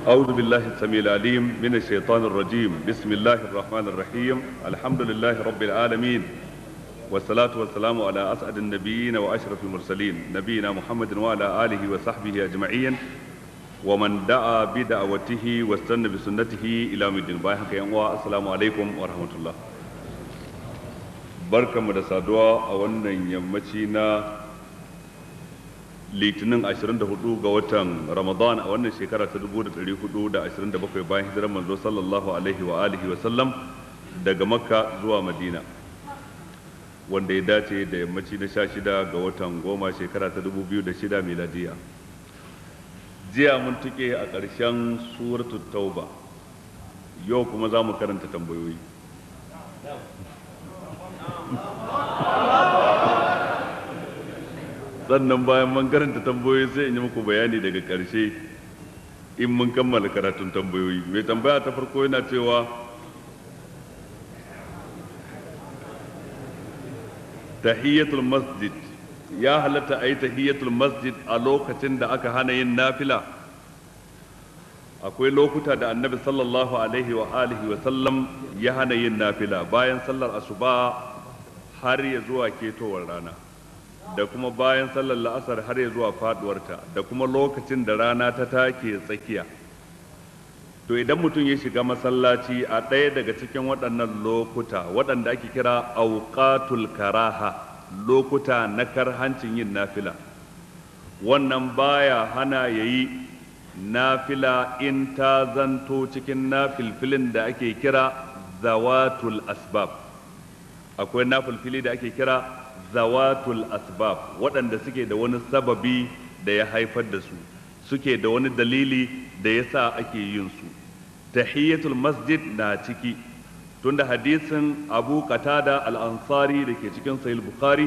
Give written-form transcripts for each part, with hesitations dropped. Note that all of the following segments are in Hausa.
أعوذ بالله السميع العليم من الشيطان الرجيم. بسم الله الرحمن الرحيم. الحمد لله رب العالمين، والصلاة والسلام على أسعد النبيين وأشرف المرسلين نبينا محمد وعلى آله وصحبه أجمعين ومن دعا بدعوته واستنى بسنته إلى يوم الدين. السلام عليكم ورحمة الله. barkanmu da saduwa a wannan yammaci na litinin 24 ga watan Ramadan a wannan shekara ta 1427 bayan hijirar manzo sallallahu alaihi wa alihi wa sallam daga Makka zuwa Madina, wanda ya dace da yammaci na 16 ga watan goma shekara ta 2006 miladiya. Jiya mun tuke a ƙarshen suratul Tauba, yau kuma za mu karanta tambayoyi. Sannan bayan mun karanta tambayoyi sai in yi muku bayani daga ƙarshe in mun kammala karatun tambayoyi. Mai tambaya ta farko yana cewa tahiyyatul masjid, ya halatta a yi tahiyyatul masjid a lokacin da aka hana yin nafila? Akwai lokuta da annabi sallallahu alaihi wa alihi wa sallam ya hana yin nafila bayan sallar asuba har ya zuwa ketowar rana, da kuma bayan sallar la'asar har ya zuwa faduwarta, da kuma lokacin da rana ta take tsakiya. To idan mutum ya shiga masallaci a ɗaya daga cikin waɗannan lokuta waɗanda ake kira auqatul karaha, lokuta na karhancin yin nafila, wannan baya hana yayi nafila in ta zanto cikin nafilfilin da ake kira zawatul asbab. Akwai nafilfili da ake kira zawatul asbab, waɗanda suke da wani sababi da ya haifar da su, suke da wani dalili da ya sa ake yin su. Tahiyyatul masjid na ciki, tunda hadisin Abu Qatada al-Ansari da ke cikin Sahih Bukhari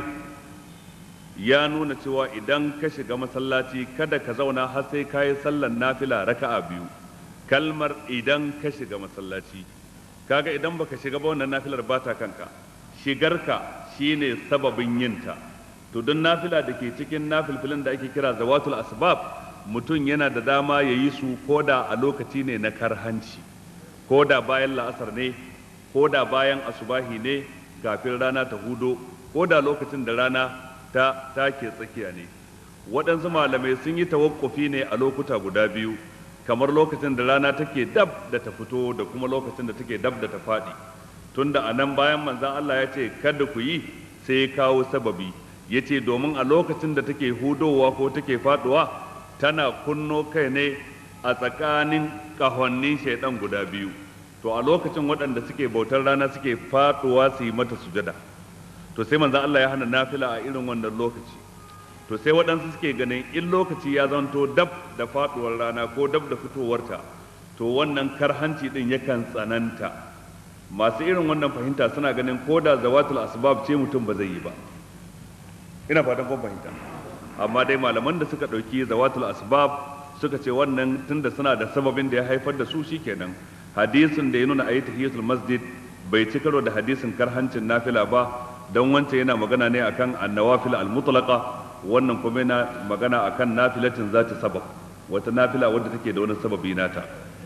ya nuna cewa idan ka shiga masallaci kada ka zauna har sai ka yi sallar nafila raka'a biyu. Kalmar idan ka shiga masallaci, kaga idan baka shiga ba wannan nafilar ba ta kanka, shigarka shine sababin yinta. To don nafila da ke cikin nafilfilin da ake kira zawatul asbab, mutum yana da dama ya yi su koda a lokaci ne na karhanci, koda bayan la'asar ne, koda bayan asubahi ne kafin rana ta hudo, koda lokacin da rana ta take tsakiya ne. Waɗansu malamai sun yi tawakkufi ne a lokuta guda biyu, kamar lokacin da rana take dab da ta fito da kuma lokacin da take dab da ta faɗi. Tunda a nan bayan manzan Allah ya ce kada ku yi, sai ya kawo sababi, ya ce domin a lokacin da take hudowa ko take faduwa tana kunno kai ne a tsakanin ƙahonin shaidan guda biyu. To a lokacin waɗanda suke bautar rana suke faduwa su yi mata sujada. To sai manzan Allah ya hana nafila a irin wannan lokaci. To sai waɗansu suke ganin in lokaci ya zanto dab da faduwar rana ko dab da fitowarta, to wannan karhanci din yakan tsananta. Masu irin wannan fahimta suna ganin ko da zawatul asbab ce mutum ba zai yi ba. Ina fatan kun fahimta. Amma dai malaman da suka ɗauki zawatul asbab suka ce wannan tunda suna da sababin da ya haifar da su shikenan. Hadisin da ya nuna ayi tahiyatul masjid bai ci karo da hadisin karhancin nafila ba, don wancan yana magana ne akan annawafil al-mutlaqa, wannan kuma yana magana akan nafilatin zati sabab, wata nafila wadda take da wani sababi nata.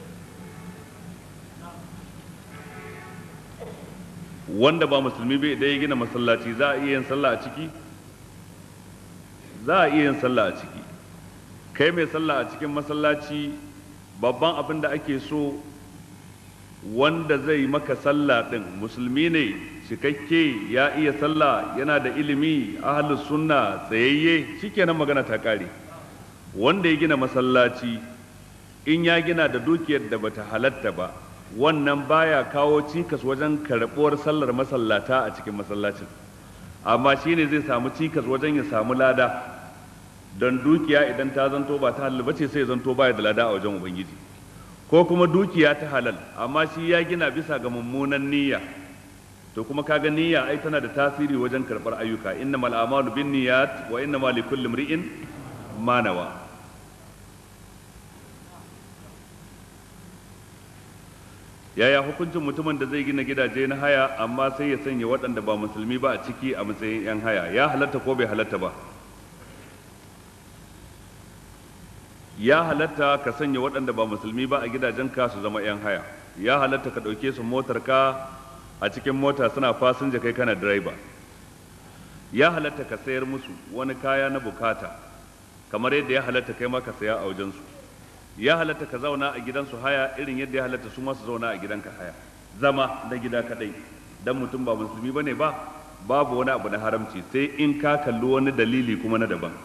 Wanda ba musulmi bai idan ya gina masallaci za a iya yin sallah a ciki? Za a iya yin sallah a ciki. Kai mai sallah a cikin masallaci, babban abin da ake so wanda zai maka sallah din musulmi ne cikakke, ya iya sallah, yana da ilimi, ahlus sunna, tsayayye, shikenan magana ta kare. Wanda ya gina masallaci in ya gina da dukiyar da bata halatta ba, wannan baya kawo cikas wajen karɓuwar sallar masallata a cikin masallacin, amma shine zai samu cikas wajen ya samu lada, don dukiya idan ta zanto ba ta halal bace sai zanto baya da lada a wajen ubangiji. Ko kuma dukiya ta halal amma shi ya gina bisa ga mummunan niyya, to kuma kaga niyya ai tana da tasiri wajen karɓar ayyuka. Innamal a'malu binniyat wa innamal likulli imri'in ma nawa. Yaya hukuncin mutumin da zai gina gidaje na haya amma sai ya sanya waɗanda ba musulmi ba a ciki a matsayin 'yan haya? Ya halatta ko bai halatta ba? ya halatta ka sanya waɗanda ba musulmi ba a gidajenka su zama 'yan haya, ya halatta ka ɗauke su motarka a cikin mota suna fasinja kai kana direba, ya halatta ka sayar musu wani kaya na bukata kamar yadda ya halatta kai ma ka saya a wajensu, ya halatta ka zauna a gidansu haya irin yadda ya halatta su ma su zauna a gidanka haya, zama na gida kadai dan mutum ba musulmi bane ba babu wani abu na haramci sai in ka kalli wani dalili kuma na daban.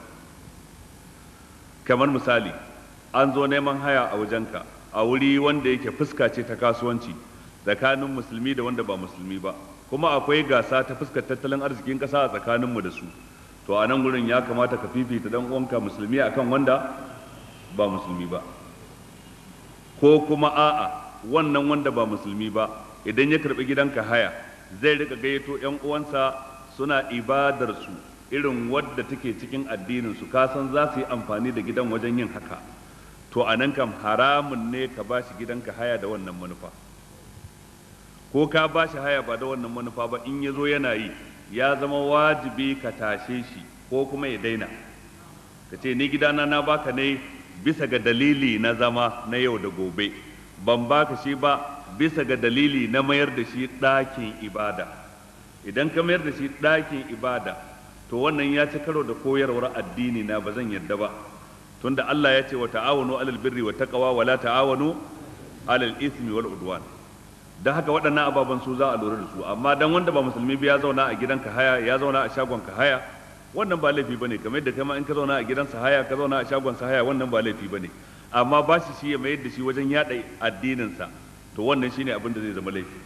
Kamar misali an zo neman haya a wajenka a wuri wanda yake fuska ce ta kasuwanci tsakanin musulmi da wanda ba musulmi ba, kuma akwai gasa ta fuskar tattalin arzikin ƙasa a tsakaninmu da su, to a nan gurin ya kamata ka fifita dan uwanka musulmi akan wanda ba musulmi ba. Ko kuma a'a wannan wanda ba musulmi ba idan ya karɓi gidanka haya zai rika gayyato 'yan uwansa suna ibadar su irin wadda take cikin addinin su, ka san za su yi amfani da gidan wajen yin haka, to a nan kam haramun ne ka ba shi gidanka haya da wannan manufa. Ko ka ba shi haya ba da wannan manufa ba, in ya zo yana yi ya zama wajibi ka tashe shi ko kuma ya daina, ka ce ni gidana na baka ne bisa ga dalili na zama na yau da gobe, ban baka shi ba bisa ga dalili na mayar da shi ɗakin ibada. Idan ka mayar da shi ɗakin ibada to wannan ya ci karo da koyarwar addini na, ba zan yarda ba, tunda Allah ya ce wa ta'awanu alal birri wa taqwa wa la ta'awanu alal ismi wal udwan. Dan haka waɗannan ababen su za a lura da su, amma dan wanda ba musulmi ba ya zauna a gidanka haya, ya zauna a shagonka haya, wannan ba laifi bane, kamar yadda kai ma in ka zauna a gidansa haya ka zauna a shagonsa haya, wannan ba laifi bane, amma ba shi ya mayar da shi wajen yada addinin sa, to wannan shine abin da zai zama laifi.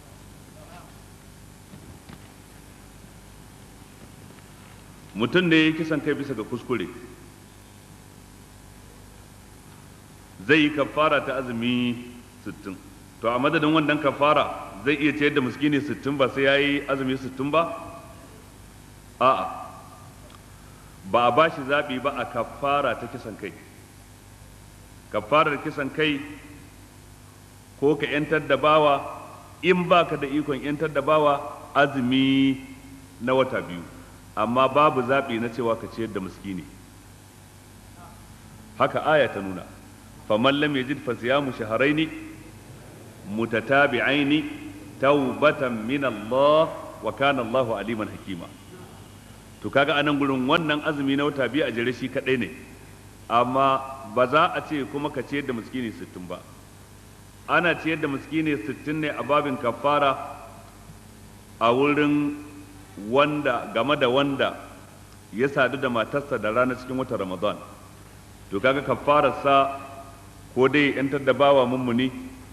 Mutum ne ya kisan kai bisa ga kuskure, zai yi kafara ta azumi 60, to a madadin wannan kafara zai iya ciyar da miskini 60 ba sai ya yi azumi 60 ba? A'a, ba a ba shi zaɓi ba a kafara ta kisan kai. Kafarar kisan kai ko ka 'yantar da bawa, in ba ka da ikon 'yantar da bawa azumi na wata 2, amma babu zaɓi na cewa ka ciyar da miskini. Haka aya ta nuna, faman lam yajid fa siyamu shahrayn mutatabi'ain tawbatan min Allah wa kana Allahu aliman hakima. To kaga anan gurin wannan azumi na wata 2 a jere shi kadai ne, amma ba za a ce kuma ka ciyar da miskini 60 ba. Ana ciyar da miskini 60 ne a babin kafara a wurin wanda game da wanda ya sadu da matarsa da rana cikin watan Ramadan, to kaga kafararsa ko dai yantar da bawa mummuni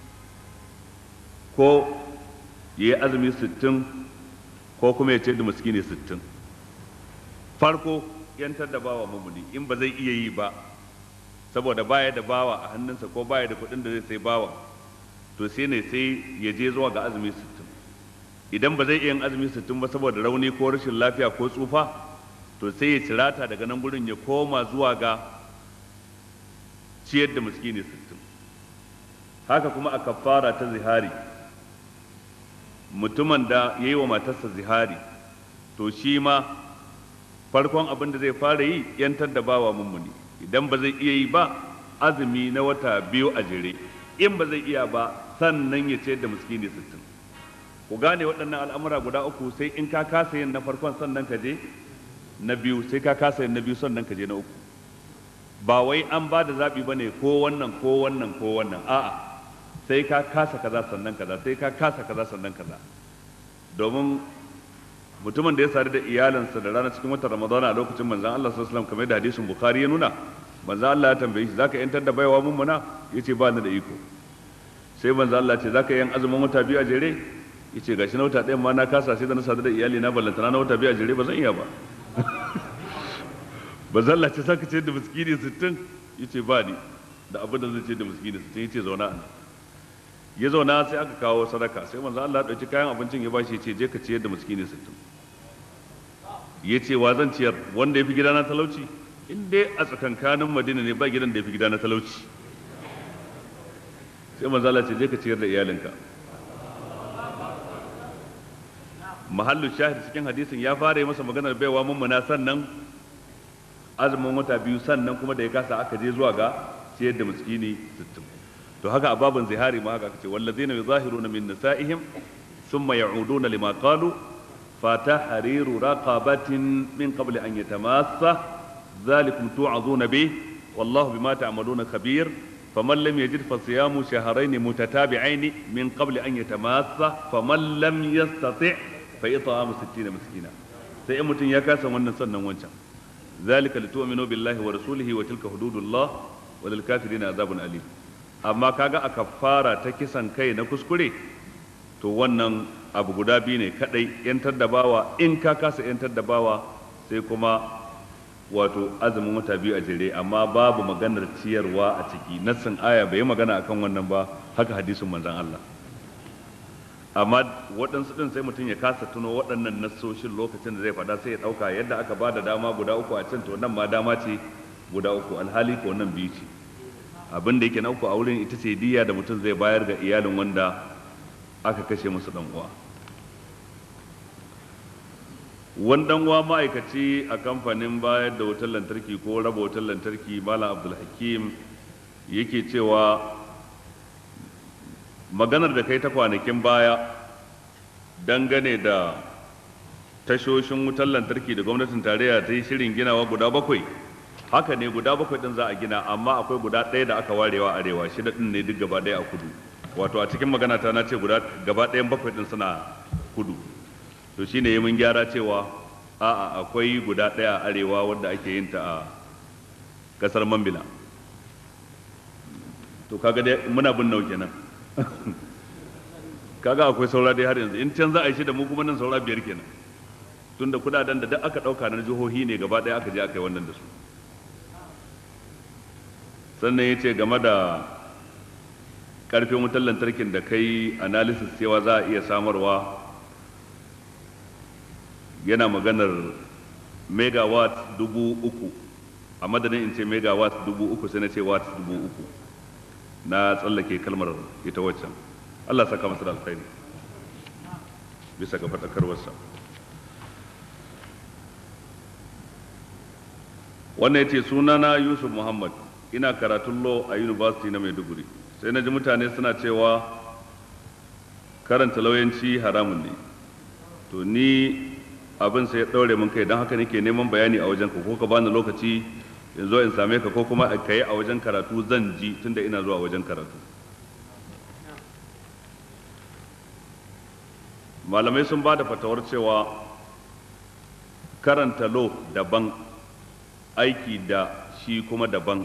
ko ya yi azumi 60 ko kuma ya ce da miskini 60. Farko yantar da bawa mummuni, in ba zai iya yi ba saboda baya da bawa a hannunsa ko baya da kuɗin da zai sai bawa, to sai ne sai ya je zuwa ga azumi 60. Idan ba zai iya yin azumi 60 ba saboda rauni ko rashin lafiya ko tsufa, to sai ya cirata daga nan gurin ya koma zuwa ga ciyar da miskini 60. Haka kuma a kafara ta zihari, mutumin da ya yi wa matarsa zihari, to shi ma farkon abin da zai fara yi yantar da bawa mummuni. Idan ba zai iya yi ba azumi na wata 2 a jere, in ba zai iya ba sannan ya ciyar da miskini 60. Ku gane waɗannan al'amura guda uku, sai in ka kasa yin na farkon sannan ka je na biyu, sai ka kasa yin na biyu sannan ka je na uku. Ba wai an ba da zaɓi ba ne ko wannan ko wannan ko wannan, a'a, sai ka kasa kaza sannan kaza, sai ka kasa kaza sannan kaza. Domin mutumin da ya sadu da iyalinsa da rana cikin watan Ramadana a lokacin manzon Allah sallallahu alaihi wasallam, kamar da hadisin Bukhari ya nuna, manzon Allah ya tambaye shi, zaka yantar da baiwa mummuna? Yace ba ni da iko. Sai manzon Allah ce, zaka yin azumin wata 2 a jere? Yace gashi na wata 1 ma na kasa, sai da na sadu da iyali na, ballantana na wata 2 a jere ba zan iya ba. Manzon Allah ce, saka ce da miskini 60? Yace ba ni da abin da zai ce da miskini 60. Yace zauna a nan. Ya zauna sai aka kawo sadaka, sai manzon Allah ya dauki kayan abincin ya bashi, yace je ka ciyar da miskini 60. Yace wa zan ciyar? Wanda ya fi gidana talauci? In dai a tsakankanin Madina ne ba gidan da ya fi gidana talauci. Sai manzon Allah ce je ka ciyar da iyalinka. Mahallu shahid cikin hadisin ya fara yi masa maganar baiwa mummuna, sannan azumin wata biyu sannan kuma da ya kasa aka je zuwa ga ciyar da miskini 60. to haka a babin zihari ma haka kace wallazina yuzahiruna min nisaihim thumma ya'uduna lima qalu fatahriru raqabatin min qabli an yatamassa dhalikum tu'aduna bih wallahu bima ta'maluna khabir faman lam yajid fasiyamu shahrayn mutatabi'ain min qabli an yatamassa faman lam yastati' fa it'amu 60 miskina sai in mutum ya kasa wannan sannan wancan zalika litu'minu billahi wa rasulihi wa tilka hududullah wa lil kafirin azabun alim. amma kaga a kafara ta kisan kai na kuskure to wannan abu guda biyu ne kadai, yantar da bawa in ka kasa yantar da bawa sai kuma wato azumin wata biyu a jere, amma babu maganar ciyarwa a ciki. nassin aya bai yi magana akan wannan ba, haka hadisin manzon Allah. amma waɗansu ɗin sai mutum ya kasa tuno waɗannan nassoshin lokacin da zai faɗa, sai ya ɗauka yadda aka ba da dama guda uku a can to nan ma dama ce guda uku, alhali ko nan biyu ce. abin da yake na uku a wurin ita ce diya da mutum zai bayar ga iyalin wanda aka kashe musu ɗan uwa. wani ɗan uwa ma'aikaci a kamfanin bayar da wutar lantarki ko raba wutar lantarki, Malam Abdulhakim, yake cewa maganar da kai ta kwanakin baya dangane da tashoshin wutar lantarki da gwamnatin tarayya ta yi shirin ginawa guda 7, haka ne guda 7 din za a gina, amma akwai guda 1 da aka warewa arewa, 6 din ne duk gaba ɗaya a kudu. wato a cikin magana ta na ce gaba ɗayan 7 din suna kudu, to shine yi mun gyara cewa a'a akwai guda 1 a arewa wanda ake yin ta a kasar Mambila. to kaga dai muna bin nau kenan kaga akwai saura dai har yanzu, in can za a yi shi da mu kuma nan saura 5 kenan, tunda kudaden da duk aka dauka na jihohi ne gaba daya aka je aka yi wannan da su. sannan ya ce game da karfin wutar lantarkin da kai analysis cewa za a iya samarwa, yana maganar megawatt 3,000 a madadin in ce megawatt 3,000 sai na ce watt 3,000, na tsallake kalmar ita waccan. Allah saka masa da alkhairi bisa ga fadakarwarsa. wannan yace sunana Yusuf Muhammad, ina karatun law a University na Maiduguri, sai na ji mutane suna cewa karanta lauyanci haramun ne, to ni abin sai ya daure mun kai, don haka nake neman bayani a wajen ko ka bani lokaci in zo in same ka, ko kuma ka yi a wajen karatu zan ji tunda ina zuwa wajen karatu. malamai sun ba da fatawar cewa karanta law daban, aiki da shi kuma daban.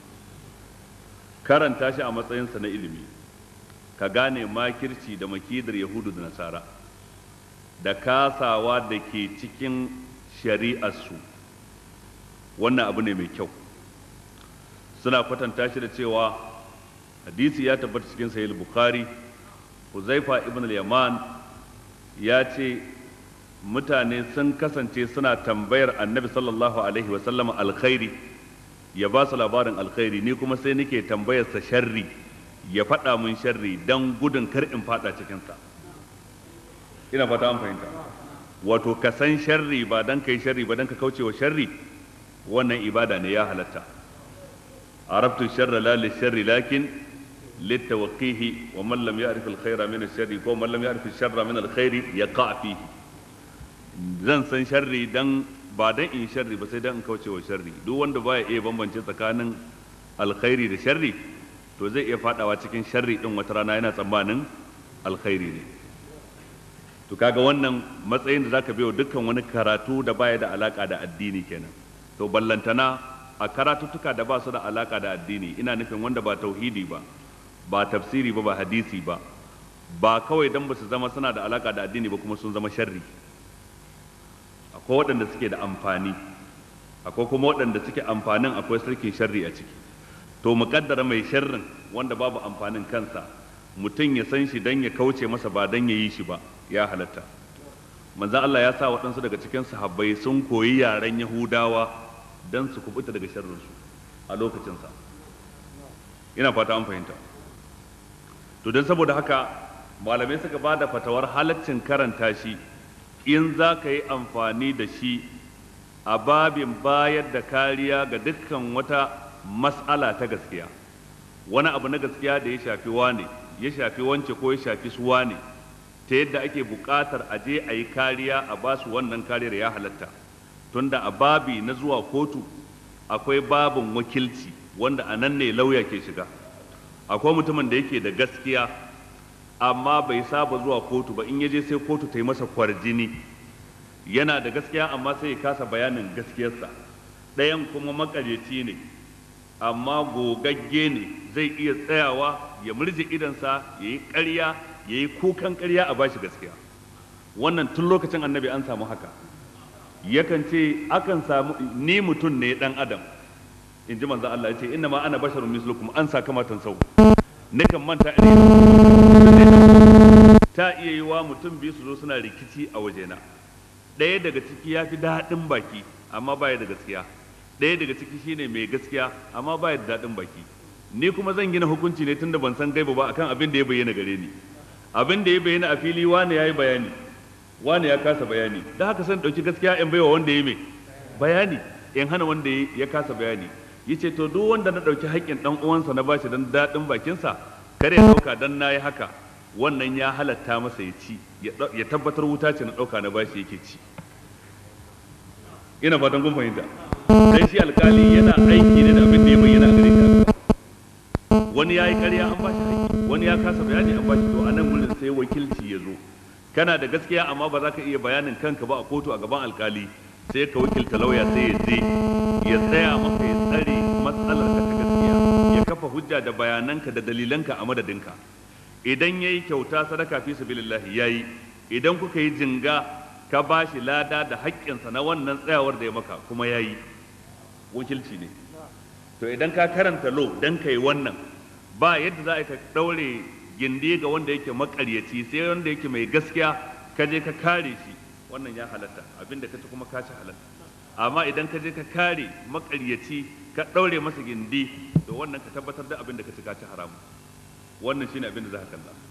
karanta shi a matsayinsa na ilimi, ka gane makirci da makidar yahudu da nasara da kasawa da ke cikin shari'arsu, wannan abu ne mai kyau. suna kwatanta shi da cewa hadisi ya tabbata cikin sahih bukhari, Huzaifa ibn al-Yaman ya ce mutane sun kasance suna tambayar annabi sallallahu alaihi wasallam alkhairi, ya ba su labarin alkhairi, ni kuma sai nake tambayarsa sharri, ya faɗa mun sharri don gudun kar in faɗa cikinsa. ina fata an fahimta, wato ka san sharri ba don kai sharri ba don ka kauce wa sharri, wannan ibada ne, ya halatta. arabtu sharra la li sharri lakin litawqihi wa man lam ya'rif al-khayra min ash-sharri ko man lam ya'rif ash-sharra min al-khayri yaqa fihi. zan san sharri dan ba dan in sharri ba sai dan in kauce wa sharri. duk wanda baya iya bambance tsakanin alkhairi da sharri to zai iya fadawa cikin sharri din wata rana yana tsammanin alkhairi ne. to kaga wannan matsayin da zaka biyo dukkan wani karatu da baya da alaka da addini kenan. to ballantana a karatuttuka da ba su da alaka da addini, ina nufin wanda ba tauhidi ba, ba tafsiri ba, ba hadisi ba, ba kawai dan ba su zama suna da alaka da addini ba kuma sun zama sharri. akwai waɗanda suke da amfani, akwai kuma waɗanda suke amfanin akwai sarkin sharri a ciki. to muƙaddara mai sharrin wanda babu amfanin kansa, mutum ya san shi dan ya kauce masa ba dan ya yi shi ba, ya halatta. manzo Allah ya sa waɗansu daga cikin sahabbai sun koyi yaren Yahudawa dan su kubuta daga sharrinsu a lokacinsa. ina fata an fahimta. to don saboda haka malamai suka ba da fatawar halaccin karanta shi in za ka yi amfani da shi a babin bayar da kariya ga dukkan wata mas'ala ta gaskiya, wani abu na gaskiya da ya shafi wane, ya shafi wance ko ya shafi su wane, ta yadda ake buƙatar a je a yi kariya a basu wannan kariyar ya halatta. Tunda a babi na zuwa kotu akwai babin wakilci wanda a nan ne lauya ke shiga. Akwai mutumin da yake da gaskiya amma bai saba zuwa kotu ba, in ya je sai kotu ta yi masa kwarjini. Yana da gaskiya amma sai ya kasa bayanin gaskiyarsa. Ɗayan kuma makaryaci ne amma gogagge ne, zai iya tsayawa ya murje idansa ya yi ƙarya, ya yi kukan ƙarya a bashi gaskiya. Wannan tun lokacin annabi an samu haka. Yakan ce akan samu, ni mutum ne dan adam, in ji manzo Allah ya ce inna ma ana basharun mislukum, an sakamatan sau nakan manta ta iya yi wa mutum biyu su zo suna rikici a wajena, ɗaya daga ciki ya fi daɗin baki amma baya da gaskiya, ɗaya daga ciki shine mai gaskiya amma baya da daɗin baki. Ni kuma zan gina hukunci ne tunda ban san gaiba ba akan abin da ya bayyana gare ni. Abin da ya bayyana a fili wani ya yi bayani, wani ya kasa bayani, da haka san ɗauki gaskiya in baiwa wanda ya mai bayani, in hana wanda ya kasa bayani. Yace to duk wanda na ɗauki haƙƙin ɗan uwansa na bashi dan daɗin bakinsa, kare ya ɗauka dan na yi haka, wannan ya halatta masa ya ci, ya tabbatar wuta ce na ɗauka na bashi yake ci. Ina fatan kun fahimta. Dan shi alƙali yana aiki ne da abin da ya bayyana a gare shi. Wani ya yi ƙarya an bashi haƙƙi, wani ya kasa bayani an bashi, to a nan wurin sai wakilci ya zo. Kana da gaskiya amma ba za ka iya bayanin kanka ba a kotu a gaban alƙali, sai ka wakilta lauya sai ya je ya tsaya maka ya tsare matsalar ka ta gaskiya, ya kafa hujja da bayananka da dalilanka a madadinka. Idan yayi kyauta sadaka fi sabilillah yayi, idan kuka yi jinga ka bashi lada da haƙƙinsa na wannan tsayawar da ya maka kuma yayi, wakilci ne. To idan ka karanta law dan kai wannan, ba yadda za ka daure gindi ga wanda yake makaryaci, sai wanda yake mai gaskiya ka je ka kare shi, wannan ya halatta, abinda ka ci kuma ka ci halatta. Amma idan ka je ka kare makaryaci ka daure masa gindi, to wannan ka tabbatar da abinda ka ci ka ci haramu. Wannan shine abinda za ka kalla.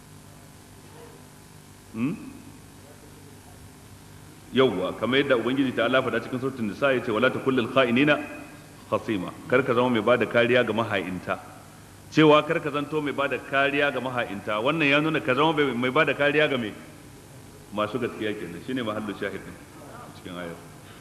Yawwa, kamar yadda ubangiji ta Allah faɗa cikin suratul nisa yace wala takullul kha'inina khasima, kar ka zama mai bada kariya ga maha'inta. Cewa kar ka zanto mai bada kariya ga maha'inta, wannan ya nuna ka zama mai bada kariya ga mai masu gaskiya kenan, shine mahallu shahidin cikin ayar.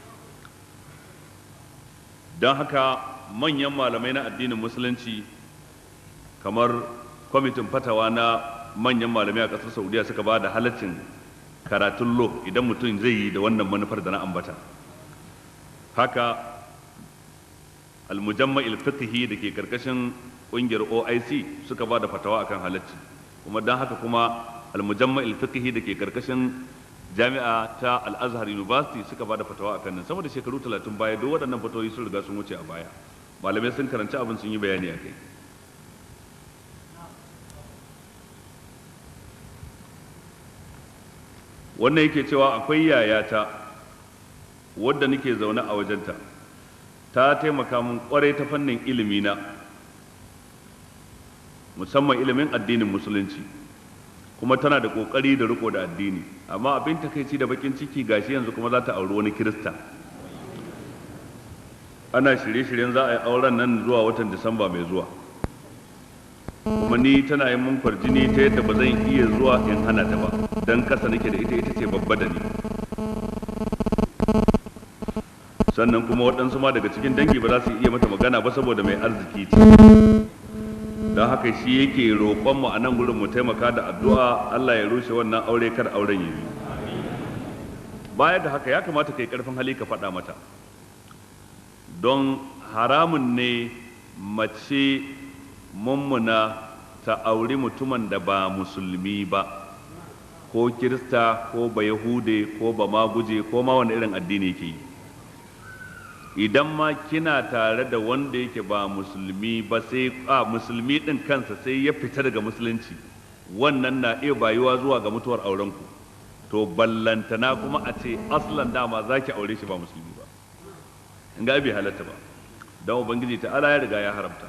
Don haka manyan malamai na addinin musulunci kamar kwamitin fatawa na manyan malamai a ƙasar Saudiya suka ba da halaccin karatun lo idan mutum zai yi da wannan manufar da na ambata. Haka al-mujamma' fiqhi da ke karkashin ƙungiyar OIC suka ba da fatawa akan halacci, kuma don haka kuma al-mujamma' fiqhi da ke karkashin jami'a ta Al-Azhar University suka ba da fatawa akan nan. Sama da shekaru 30 baya duk waɗannan fatawoyi sun riga sun wuce a baya, malamai sun karanci abin sun yi bayani a kai. Wannan yake cewa akwai yayata wadda nake zaune a wajenta, ta taimaka min kwarai ta fannin ilimi na, musamman ilimin addinin musulunci, kuma tana da kokari da riko da addini, amma abin takeici da bakin ciki gashi yanzu kuma za ta auri wani kirista. Ana shirye-shiryen za a yi auren nan zuwa watan Disamba mai zuwa, kuma ni tana yin mun kwarjini ta yadda ba zan iya zuwa in hana ta ba, dan kasa nake da ita ce babba da ni. Sannan kuma waɗansu ma daga cikin dangi ba za su iya mata magana ba saboda mai arziki ce. Don haka shi yake roƙonmu a nan gurin mu taimaka da addu'a Allah ya rushe wannan aure, kar auren yi. Baya da haka ya kamata kai ƙarfin hali ka faɗa mata, don haramun ne mace mummuna ta auri mutumin da ba musulmi ba, ko kirista ko ba yahude ko ba maguje ko ma wani irin addini yake yi. Idan ma kina tare da wanda yake ba musulmi ba, sai musulmi din kansa sai ya fita daga musulunci, wannan na iya bayuwa zuwa ga mutuwar aurenku, to ballantana kuma a ce aslan dama zaki aure shi ba musulmi ba, in ga bai halatta ba, don ubangiji ta ala ya riga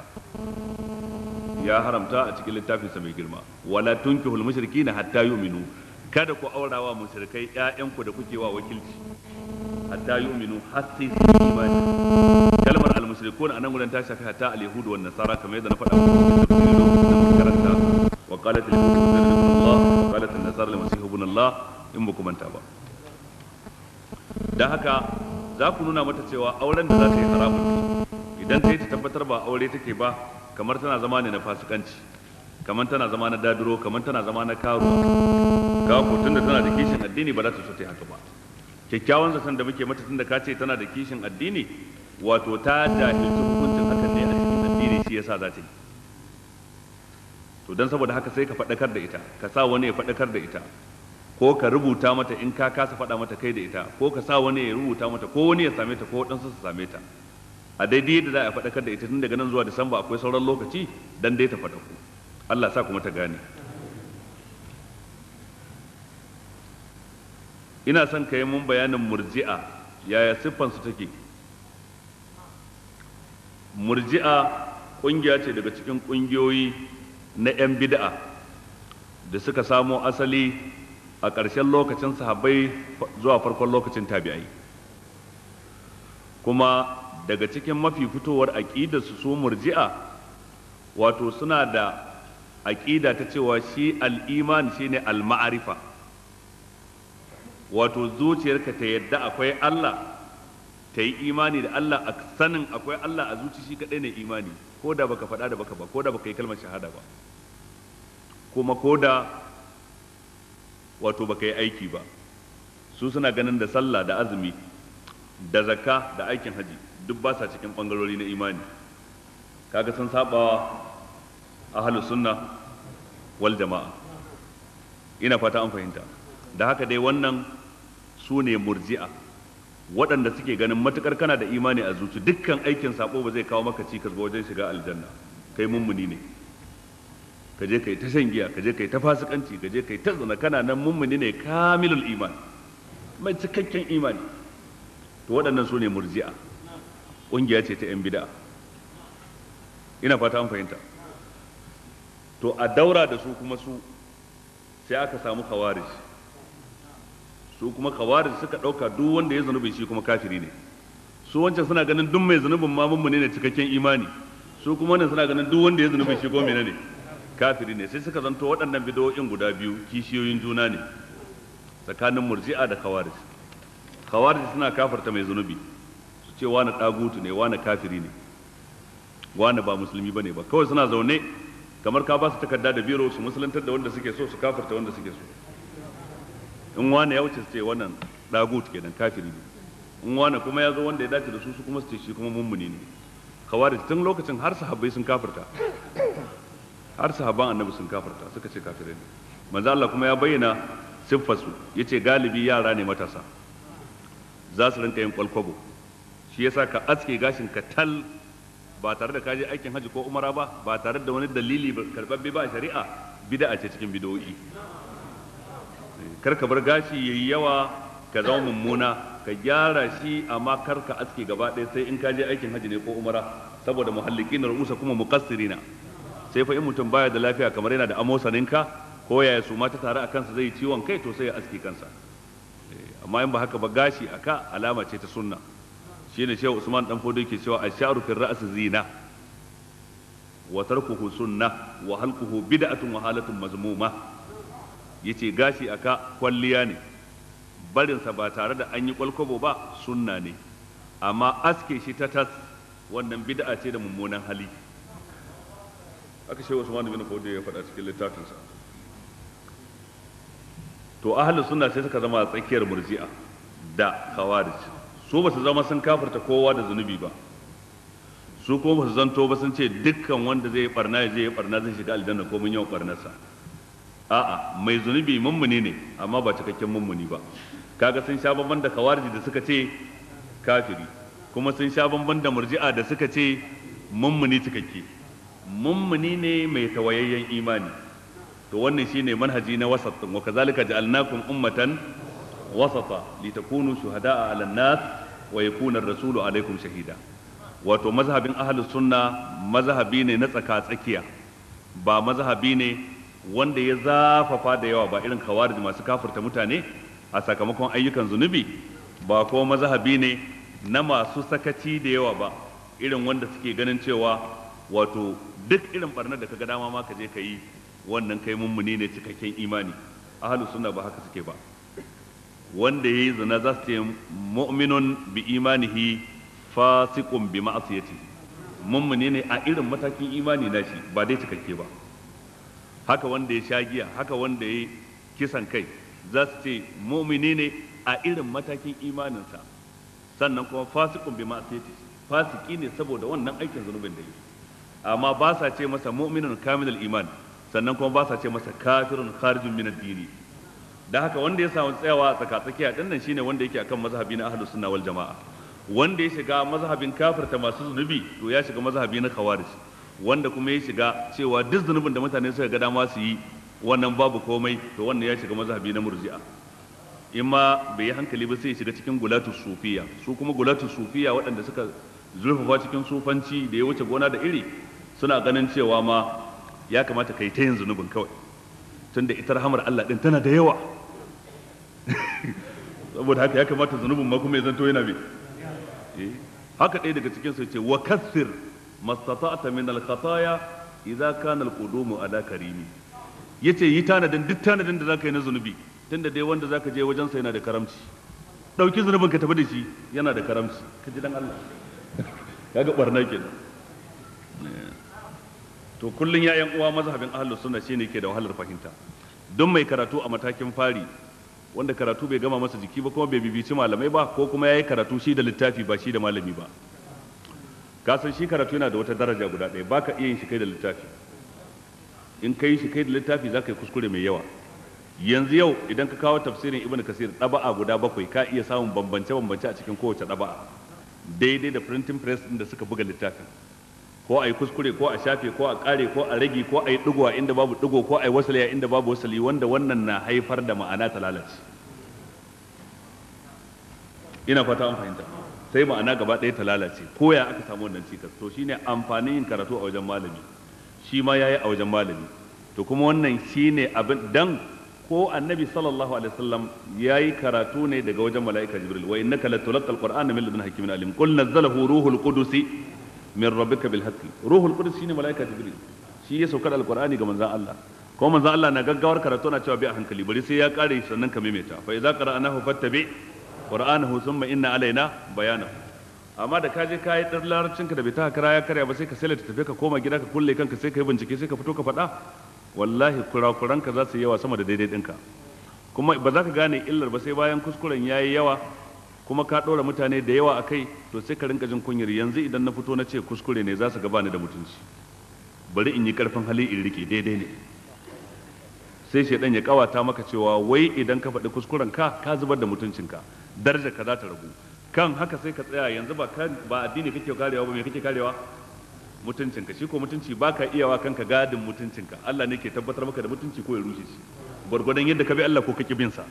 ya haramta a cikin littafinsa mai girma, wala tunkihul mushrikina hatta yu'minu, kada ku aurawa mushrikai ƴaƴanku da kuke wa wakilci hatta yu'minu har sai su yi imani. Kalmar al-mushrikun anan gudan ta shafi hatta al-yahudu wan nasara kamar yadda na faɗa muku cikin tafsirin da muka karanta wa qalat al-yahudu ibn Allah wa qalat an-nasara al-masih ibn Allah in ba ku manta ba. Dan haka za ku nuna mata cewa auren da za ta yi haramun ne idan ta yi ta tabbatar ba aure take ba, kamar tana zama ne na fasikanci, kamar tana zama na dadiro, kamar tana zama na karuwa. Ga ko tunda tana da kishin addini ba za ta so ta yi haka ba. Kyakkyawan zaton da muke mata tunda ka ce tana da kishin addini, wato ta jahilci hukuncin hakan ne a cikin addini, shi yasa za ta yi. To dan saboda haka sai ka faɗakar da ita, ka sa wani ya faɗakar da ita, ko ka rubuta mata in ka kasa faɗa mata kai da ita, ko ka sa wani ya rubuta mata, ko wani ya same ta, ko waɗansu su same ta. A daidai da za a faɗakar da ita tun daga nan zuwa Disamba akwai sauran lokaci dan dai ta faɗaku. Allah sa kuma ta gane. Ina son ka yi mun bayanin murji'a, yaya siffansu take. Murji'a ƙungiya ce daga cikin ƙungiyoyi na 'yan bid'a da suka samo asali a ƙarshen lokacin sahabbai zuwa farkon lokacin tabi'ai, kuma daga cikin mafi fitowar aƙidarsu su murji'a, wato suna da aƙida ta cewa shi al'iman shine al-ma'arifa, wato zuciyarka ta yadda akwai Allah, ta yi imani da Allah, a sanin akwai Allah a zuci shi kaɗai ne imani, ko da baka faɗa da baka ba, ko da baka yi kalmar shahada ba, kuma ko da wato baka yi aiki ba. Su suna ganin da sallah da azumi da zakka da aikin haji duk ba sa cikin ɓangarori na imani. Kaga sun saba ahlus sunna wal jama'a. Ina fata an fahimta. Da haka dai wannan su ne murji'a, waɗanda suke ganin matukar kana da imani a zuci dukkan aikin sabo ba zai kawo maka cikas ba wajen shiga aljanna, kai mummuni ne. Ka je kai ta shan giya, ka je kai ta fasikanci, ka je kai ta zina, kana nan mummuni ne kamilul iman, mai cikakken imani. To waɗannan su ne murji'a, ƙungiya ce ta 'yan bid'a. Ina fata an fahimta. To a daura da su kuma su sai aka samu khawarij. Su kuma khawarij suka ɗauka duk wanda ya zunubi shi kuma kafiri ne. Su wancan suna ganin duk mai zunubin ma mummuni ne cikakken imani, su kuma wannan suna ganin duk wanda ya zunubi shi kuma menene kafiri ne. Sai suka zanto waɗannan bid'o'in guda biyu kishiyoyin juna ne tsakanin murji'a da khawarij. Khawarij suna kafarta mai zunubi, su ce wani ɗagutu ne, wani kafiri ne, wani ba musulmi bane ba. Kawai suna zaune kamar ka ba su takarda da biro, su musulantar da wanda suke so, su kafarta wanda suke so. In wani ya wuce su ce wannan ɗagut kenan, kafiri ne. In wani kuma ya zo wanda ya dace da su, su kuma su ce shi kuma mummuni ne. Khawarij tun lokacin har sahabbai sun kafirta, har sahabban annabi sun kafirta, suka ce kafirai ne. Manzo Allah kuma ya bayyana siffarsu, yace galibi yara ne matasa, za su rinka yin kwalkwabo. Shi yasa ka aske gashin ka tal, ba tare da ka je aikin hajji ko umara ba, ba tare da wani dalili karɓaɓɓe ba a shari'a, bid'a ce cikin bid'o'i. Kar ka bar gashi yayi yawa ka zama mummuna, ka gyara shi amma kar ka aske gaba ɗaya sai in ka je aikin hajji ne ko umara, saboda muhalliqina ru'usa kuma muqassirina. Sai fa in mutum baya da lafiya kamar yana da amosaninka ko yaya su mata tare a kansa zai ciwon kai, to sai ya aske kansa. Amma in ba haka ba, gashi aka alama ce ta sunna. Shine Shehu Usman dan Fodo yake cewa ash-sha'ru fi ar-ra's zina wa tarkuhu sunnah wa halquhu bid'atun wa halatun mazmuma. Yace gashi aka kwalliya ne, barinsa ba tare da an yi kwalkwabo ba sunna ne, amma aske shi ta tas wannan bid'a ce da mummunan hali. Aka Shehu Usman bin Fodo ya faɗa cikin littafinsa. To ahlus sunna sai suka zama a tsakiyar murji'a da khawarij. Su ba su zama sun kafirta kowa da zunubi ba, su kuma ba su zanto ba sun ce dukkan wanda zai barna ya je ya barna zai shiga aljanna ko mun yawan barnarsa. A'a, mai zunubi mummuni ne amma ba cikakken mummuni ba. Kaga sun sha bamban da khawarij da suka ce kafiri, kuma sun sha bamban da murji'a da suka ce mummuni cikakke. Mummuni ne mai tawayayyen imani. To wannan shine manhaji na wasat, wa kazalika ja'alnakum ummatan wasata litakunu shuhada'a 'alan nas wa yakuna ar-rasulu 'alaykum shahida. Wato mazhabin ahlus sunna mazhabi ne na tsaka-tsakiya, ba mazhabi ne wanda ya zafafa da yawa ba, irin khawarij masu kafirta mutane a sakamakon ayyukan zunubi, ba ko mazhabi ne na masu sakaci da yawa ba, irin wanda suke ganin cewa wato duk irin barnar da kaga dama ma ka je ka yi, wannan kai mummuni ne cikakken imani. Ahlus sunna ba haka suke ba. Wanda yayi zina za su ce mu'minun bi imanihi fasiqun bi ma'siyatihi, mummuni ne a irin matakin imani nashi, ba dai cikakke ba. Haka wanda ya sha giya, haka wanda ya kisan kai, za su ce mu'mini ne a irin matakin imaninsa, sannan kuma fasiqun bi ma'siyatihi, fasiki ne saboda wannan aikin zunubin da yi. Amma ba sa ce masa mu'minun kamilul iman, sannan kuma ba sa ce masa kafirun kharijun min ad-dini. Da haka wanda ya samu tsayawa a tsakatsakiya din nan shine wanda yake akan mazhabi na ahlus sunna wal jamaa. Wanda ya shiga mazhabin kafirta masu zunubi to ya shiga mazhabi na khawarij. Wanda kuma ya shiga cewa duk zunubin da mutane suka ga dama su yi wannan babu komai, to wannan ya shiga mazhabi na murji'a. In ma bai yi hankali ba sai ya shiga cikin gulatus sufiya. Su kuma gulatus sufiya waɗanda suka zurfafa cikin sufanci da ya wuce gona da iri, suna ganin cewa ma ya kamata kai ta yin zunubin kawai, tunda ita rahamar Allah din tana da yawa. Saboda haka ya kamata zunubin ma kuma ya zanto yana bi. Haka ɗaya daga cikin su ce wa kathir mastata'ta min al-khataya idza kana al-qudumu ala karimi. Yace yi tanadin duk tanadin da zaka yi na zunubi, tunda dai wanda zaka je wajen sa yana da karamci. Dauki zunubin ka tafi da shi, yana da karamci. Ka ji dan Allah. Kaga barna kenan. To kullun ya yan uwa mazhabin ahlus sunna shine ke da wahalar fahimta. Don mai karatu a matakin fari, wanda karatu bai gama masa jiki ba kuma bai bibici malamai ba, ko kuma yayi karatu shi da littafi ba shi da malami ba. Ka san shi karatu yana da wata daraja guda ɗaya, baka iya yin shi kai da littafi. In kai shi kai da littafi za ka yi kuskure mai yawa. Yanzu yau idan ka kawo tafsirin Ibn Kasir ɗaba'a guda 7, ka iya samun bambance-bambance a cikin kowace ɗaba'a, daidai da printing press ɗin da suka buga littafin. Ko a yi kuskure, ko a shafe, ko a ƙare, ko a rage, ko a yi ɗigo a inda babu ɗigo, ko a yi wasali a inda babu wasali, wanda wannan na haifar da ma'ana ta lalace. Ina fata an fahimta. Sai ma'ana gaba ɗaya ta lalace, ko ya aka samu wannan cikas. To shine amfanin yin karatu a wajen malami, shi ma yayi a wajen malami. To kuma wannan shine abin dan ko annabi sallallahu alaihi wasallam yayi karatu ne daga wajen mala'ika Jibril, wa innaka latulqal qur'ana min ladun hakimin alim, qul nazzalahu ruhul qudusi min rabbika bil haqqi. Ruhul qudus shine malaika jibril, shi ya saukar alqur'ani ga manzon Allah. Ko manzon Allah na gaggawar karatu na cewa bi a hankali, bari sai ya kare sannan ka maimaita. Fa idza qara'nahu fattabi qur'anahu thumma inna alaina bayanahu. Amma da kaje kai dar larabcin ka da bai ta kara ya karya ba, sai ka sai tafi ka koma gida ka kulle kanka, sai ka yi bincike, sai ka fito ka faɗa, wallahi kurakuran ka za su yi yawa sama da daidai ɗinka. Kuma ba za ka gane illar ba sai bayan kuskuren yayi yawa, kuma ka ɗora mutane da yawa a kai, to sai ka rinka jin kunyar yanzu idan na fito na ce kuskure ne za su gaba ni da mutunci, bari in yi karfin hali in rike daidai ne. Sai shaidan ya kawata maka cewa wai idan ka faɗi kuskuren ka zubar da mutuncinka, darajar ka za ta ragu. Kan haka sai ka tsaya yanzu ba addini kake karewa ba, me kake karewa? Mutuncinka. Shi ko mutunci baka iyawa kanka gadin mutuncinka, Allah ne ke tabbatar maka da mutunci ko ya rushe shi gwargwadon yadda ka bi Allah ko kake bin sa.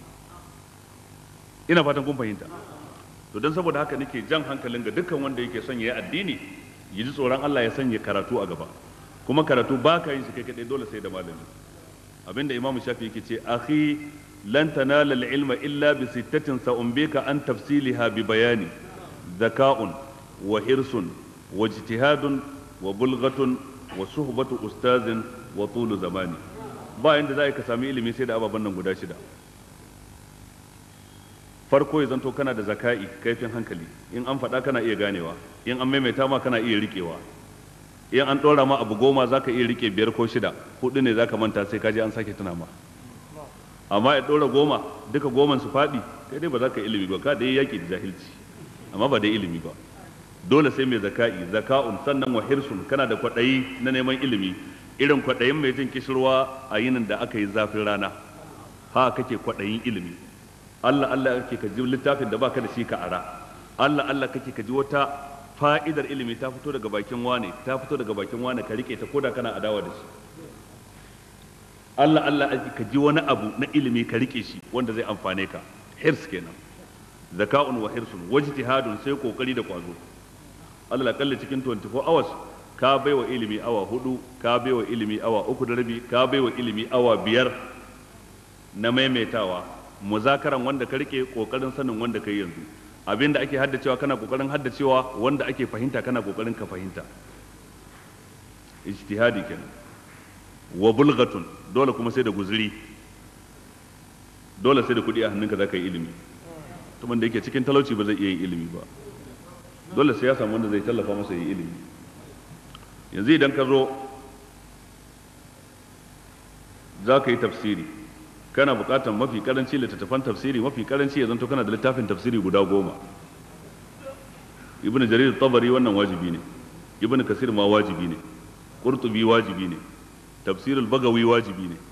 Ina fatan kun fahimta. To don saboda haka nake jan hankalin ga dukkan wanda yake son ya yi addini, ya ji tsoron Allah, ya sanya karatu a gaba. Kuma karatu ba ka yin shi kai kadai, dole sai da malami. Abinda Imam Shafi yake ce, akhi lan tanala al-ilma illa bi sittatin sa'umbika an tafsiliha bi bayani, zaka'un wa hirsun wa ijtihadun wa bulghatun wa suhbatu ustazin wa tulu zamani. Ba inda za ka sami ilimi sai da ababen nan guda 6. Farko ya zanto kana da zaka'i, kaifin hankali, in an faɗa kana iya ganewa, in an maimaita ma kana iya riƙewa, in an ɗora ma abu 10 za ka iya riƙe 5 ko 6, 4 ne za ka manta sai ka je an sake tuna ma. Amma ya ɗora 10 duka 10 su faɗi, kai dai ba za ka ilimi ba, ka dai yaƙi da jahilci, amma ba dai ilimi ba. Dole sai mai zaka'i, zaka'un, sannan wa hirsun, kana da kwaɗayi na neman ilimi, irin kwaɗayin mai jin kishirwa a yinin da aka yi zafin rana, ha kake kwaɗayin ilimi. Allah Allah kake ka ji littafin da baka da shi ka ara, Allah Allah kake ka ji wata fa'idar ilimi ta fito daga bakin wane, ta fito daga bakin wane, ka rike ta koda kana adawa da shi. Allah Allah ka ji wani abu na ilimi ka rike shi wanda zai amfane ka. Hirs kenan. Zaka'un wa hirsun, wajtihadun, sai kokari da kwazo. Allah kalli cikin 24 hours ka baiwa ilimi awa 4, ka baiwa ilimi awa 3 da rabi, ka baiwa ilimi awa 5 na maimaitawa, muzakaran wanda ka rike kokarin sanin wanda kai yanzu abinda ake haddacewa kana kokarin haddacewa wanda ake fahimta kana kokarin ka fahimta ijtihadi kenan wa bulghatun dole kuma sai da guzuri dole sai da kudi a hannunka zaka yi ilimi mutumin da yake cikin talauci ba zai iya yin ilimi ba dole sai ya samu wanda zai tallafa masa yi ilimi yanzu idan ka zo za ka yi tafsiri kana buƙatar mafi karanci littattafan tafsiri mafi karanci ya zanto kana da littafin tafsiri guda 10 ibn jarir tabari wannan wajibi ne ibn kasir ma wajibi ne qurtubi wajibi ne tafsir al-bagawi wajibi ne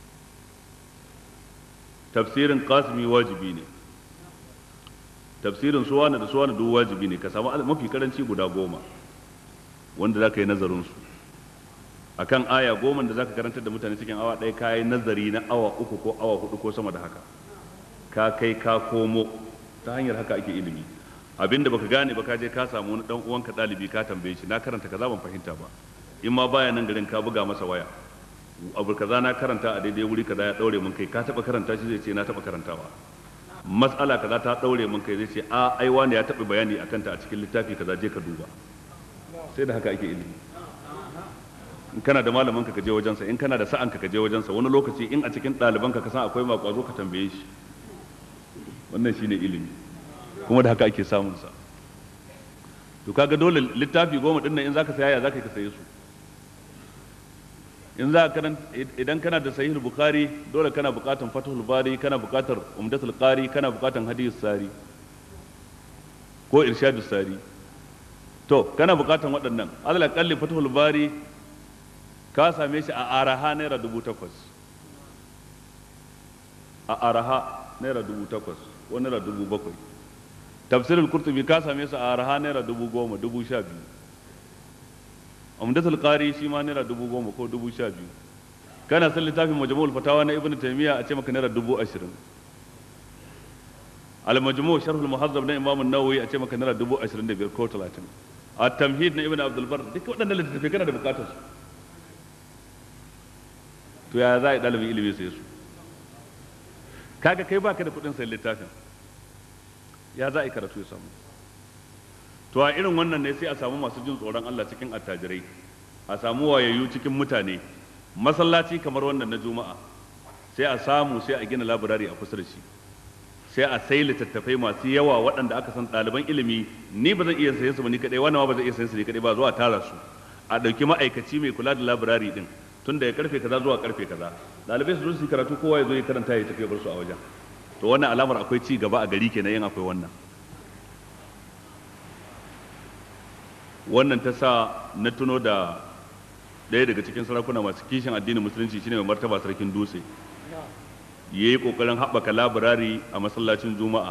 tafsirin qasimi wajibi ne tafsirin suwana da suwana duk wajibi ne ka samu mafi karanci guda 10 wanda za ka yi nazarin su akan aya 10 da za ka karantar da mutane cikin awa ɗaya ka yi nazari na awa 3 ko awa 4 ko sama da haka ka kai ka komo ta hanyar haka ake ilimi abinda baka gane ba ka je ka samu wani dan uwanka ɗalibi ka tambaye shi na karanta kaza ban fahimta ba in ma baya nan garin ka buga masa waya abu kaza na karanta a daidai wuri kaza ya daure mun kai ka taba karanta shi zai ce na taba karantawa mas'ala kaza ta daure mun kai zai ce a ai wani ya taba bayani akan ta a cikin littafi kaza je ka duba sai da haka ake ilimi in kana da malamin ka je wajensa in kana da sa'an ka je wajensa wani lokaci in a cikin ɗaliban ka san akwai makwazo ka tambaye shi wannan shine ilimi kuma da haka ake samun sa to kaga dole littafi 10 din nan in zaka saya ya zaka ka saye su in za ka idan kana da sahih bukhari dole kana buƙatan fathul bari kana buƙatar umdatul qari kana buƙatan hadith sari ko irshadus sari to kana buƙatan waɗannan alal qalli fathul bari ka same shi a araha naira 8,000 a araha naira 8,000 ko naira 7,000 tafsirul qurtubi ka same su a araha naira 10,000 12,000 umdatul qari shi ma naira 10,000 ko 12,000 kana san littafin majmu'ul fatawa na ibnu taymiya a ce maka naira 20,000 al majmu' sharh al muhazzab na imam an-nawawi a ce maka naira 25,000 ko 30 at-tamhid na ibnu abdul bar duk waɗannan littattafai kana da bukatar su to ya za a yi ɗalibin ilimi sai su kaga kai baka da kuɗin sayan littafin ya za a yi karatu ya samu to a irin wannan ne sai a samu masu jin tsoron Allah cikin attajirai a samu wayayyu cikin mutane masallaci kamar wannan na juma'a sai a samu sai a gina labirari a kusa da shi sai a sai littattafai masu yawa waɗanda aka san ɗaliban ilimi ni ba zan iya sayen su ba ni kaɗai wani ma ba zan iya sayen su ni kaɗai ba zuwa tara su a ɗauki ma'aikaci mai kula da labirari din tun da ya karfe kaza zuwa karfe kaza ɗalibai su zo su yi karatu kowa ya zo ya karanta ya tafi bar su a wajen to wannan alamar akwai ci gaba a gari kenan yin akwai wannan ta sa na tuno da ɗaya daga cikin sarakuna masu kishin addinin musulunci shine mai martaba sarkin dutse ya yi ƙoƙarin haɓaka labirari a masallacin juma'a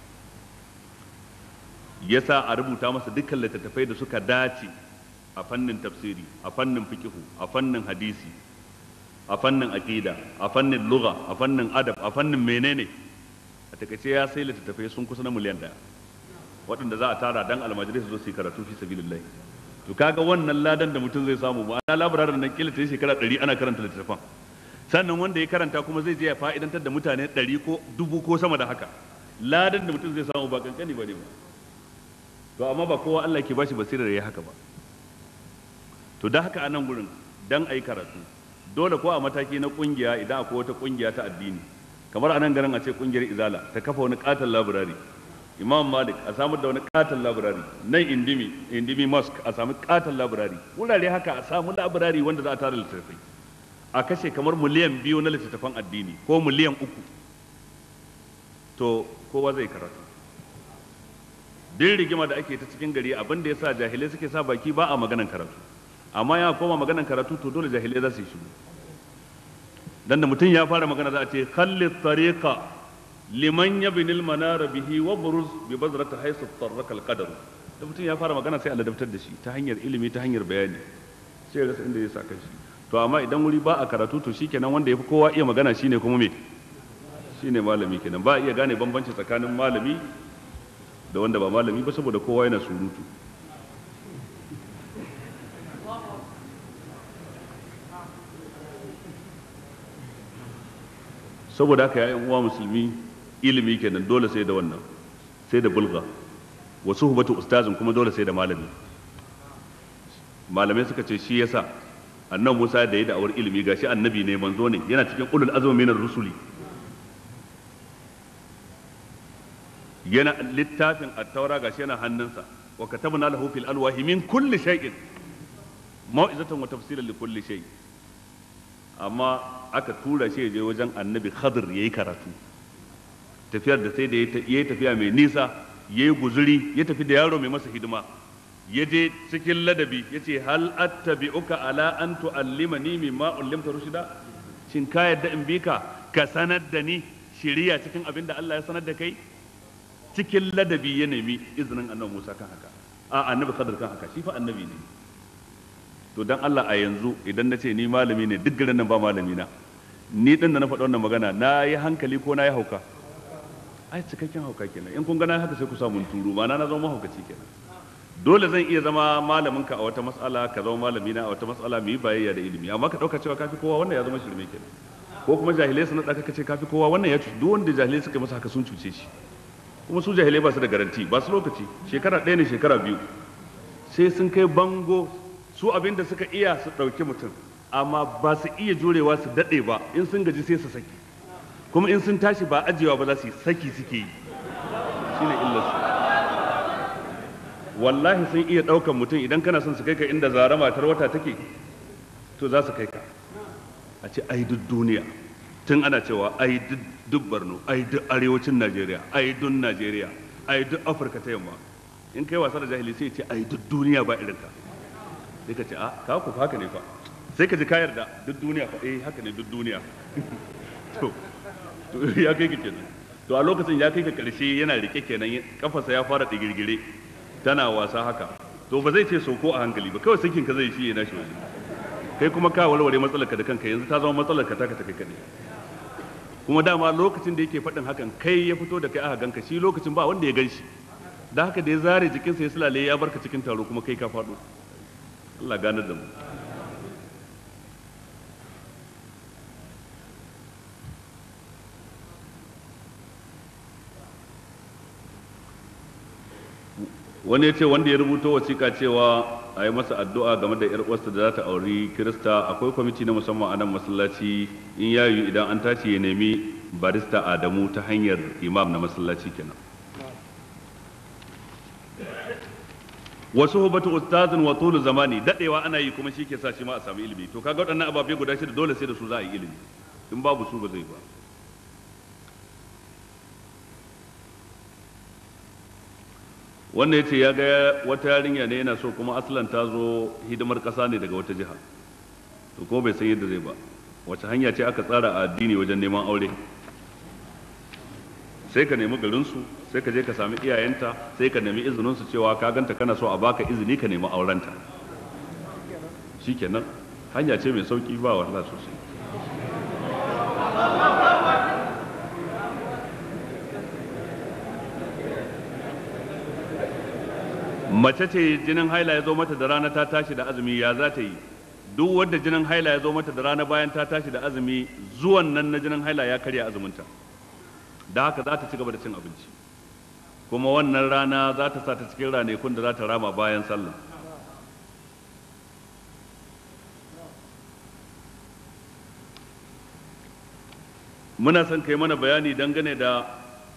ya sa a rubuta masa dukkan littattafai da suka dace a fannin tafsiri a fannin fikihu a fannin hadisi a fannin aqida a fannin lugha a fannin adab a fannin menene a takaice ya sai littattafai sun kusa na miliyan 1 waɗanda za a tara dan almajirai su zo su yi karatu fi sabilillah to kaga wannan ladan da mutum zai samu ba ana labararin nan kila ta shekara 100 ana karanta littattafan sannan wanda ya karanta kuma zai je ya fa'idantar da mutane 100 ko 1000 ko sama da haka ladan da mutum zai samu ba kankani bane ba to amma ba kowa Allah ke bashi basirar yayi haka ba to da haka a nan gurin dan a yi karatu dole ko a mataki na kungiya idan akwai wata kungiya ta addini kamar a nan garin a ce kungiyar izala ta kafa wani katon labirari imam malik a samar da wani katon labirari nan indimi mosque a samu katon labirari wurare haka a samu labirari wanda za a tara littattafai a kashe kamar miliyan 2 na littattafan addini ko miliyan 3 to kowa zai karatu din rigima da ake ta cikin gari abin da ya sa jahilai suke sa baki ba a maganan karatu amma ya koma maganan karatu to dole jahilai za su yi shiru dan da mutum ya fara magana za a ce khalli tariqa liman yabnil manara bihi wa buruz bi bazrata haythu tarraka alqadar da mutum ya fara magana sai Allah daftar da shi ta hanyar ilimi ta hanyar bayani sai ya rasa inda ya saka shi to amma idan wuri ba a karatu to shikenan wanda yafi kowa iya magana shine kuma me shine malami kenan ba iya gane bambanci tsakanin malami da wanda ba malami ba saboda kowa yana surutu saboda haka yayin uwa musulmi ilimi kenan dole sai da wannan, sai da bulga. wa suhbatu ustazin kuma dole sai da malami. Malamai suka ce shi yasa annabi Musa da ya da'awar ilimi gashi annabi ne, manzo ne, yana cikin ulul azmi minar rusuli, yana littafin at-taura gashi yana hannunsa, wa katabna lahu fil alwahi min kulli shay'in mau'izatan wa tafsilan li kulli shay. Amma aka tura shi je wajen annabi Khadir yayi karatu, tafiyar da sai da yayi tafiya mai nisa, yayi guzuri, ya tafi da yaro mai masa hidima, ya je cikin ladabi ya ce hal attabi'uka ala an tu'allimani mimma ullimta rushida, shin ka yadda in bi ka sanar da ni shiriya cikin abin da Allah ya sanar da kai. Cikin ladabi ya nemi izinin annabi Musa kan haka, annabi Khadir kan haka, shi fa annabi ne. To dan Allah a yanzu idan na ce ni malami ne, duk garin nan ba malami na, ni din da na faɗa wannan magana na yi hankali ko na yi hauka? Ai cikakken hauka kenan. In kun gana haka sai ku samu turu, ma na zama mahaukaci kenan. Dole zan iya zama malamin ka a wata mas'ala, ka zama malami na a wata mas'ala, mu yi bayayya da ilimi, amma ka dauka cewa kafi kowa, wannan ya zama shirme kenan. Ko kuma jahilai su nada ka ce kafi kowa, wannan ya cuci. Duk wanda jahilai suka masa haka sun cuce shi. Kuma su jahilai ba su da garanti, ba su lokaci, shekara ɗaya ne shekara biyu, sai sun kai bango. Su abin da suka iya su ɗauki mutum, amma ba su iya jurewa su daɗe ba, in sun gaji sai su saki, kuma in sun tashi ba ajiyewa ba za su yi, saki suke yi. Shine illarsu. Wallahi sun iya ɗaukan mutum, idan kana son su kai ka inda zara matar wata take, to za su kai ka a ce ai duk duniya, tun ana cewa ai duk Borno, ai duk arewacin Najeriya, ai duk Najeriya, ai duk Afirka ta yamma. In kai wasa da jahili sai ce ai duk duniya ba irinka, sai ka ce ka ku haka ne fa, sai ka ji ka yarda duk duniya fa, haka ne duk duniya. to ya kai ka kenan. To a lokacin ya kai ka karshe yana rike kenan, kafarsa ya fara digirgire, tana wasa haka. To ba zai ce sauko a hankali ba, kawai sakin ka zai shi ya nashi waje, kai kuma ka walware matsalar ka da kanka, yanzu ta zama matsalar ka taka ta kai kadai. Kuma dama lokacin da yake faɗin hakan kai ya fito da kai aka ganka, shi lokacin ba wanda ya gan shi, da haka da ya zare jikinsa ya sulale ya barka cikin taro, kuma kai ka faɗo. Allah ganar da mu. Wani ya ce wanda ya rubuto wasiƙa cewa a yi masa addu'a game da ‘yar uwarsa da za ta auri Kirista, akwai kwamiti na musamman a nan masallaci, in ya yiwu idan an tashi ya nemi barista Adamu ta hanyar imam na masallaci kenan. Wasu hubatu ustazin wa tulu zamani, daɗewa ana yi kuma shi ke sa shi ma a sami ilimi. To kaga waɗannan ababe guda shida dole sai da su za a yi ilimi, in babu su ba zai ba. Wannan ya ce ya ga wata yarinya ne yana so, kuma asalan ta zo hidimar ƙasa ne daga wata jiha, to kuma bai san yadda zai ba. Wace hanya ce aka tsara a addini wajen neman aure? Sai ka nemi garinsu, sai ka je ka sami iyayenta, sai ka nemi izininsu cewa ka ganta kana so a baka izini ka nemi aurenta. Shikenan, hanya ce mai sauki, ba wahala sosai. Mace ce jinin haila ya zo mata da rana ta tashi da azumi, ya za ta yi? Duk wadda jinin haila ya zo mata da rana bayan ta tashi da azumi, zuwan nan na jinin haila ya karya azuminta, da haka za ta ci gaba da cin abinci, kuma wannan rana za ta sa ta cikin ranakun da za ta rama bayan sallah. Muna son kai mana bayani dangane da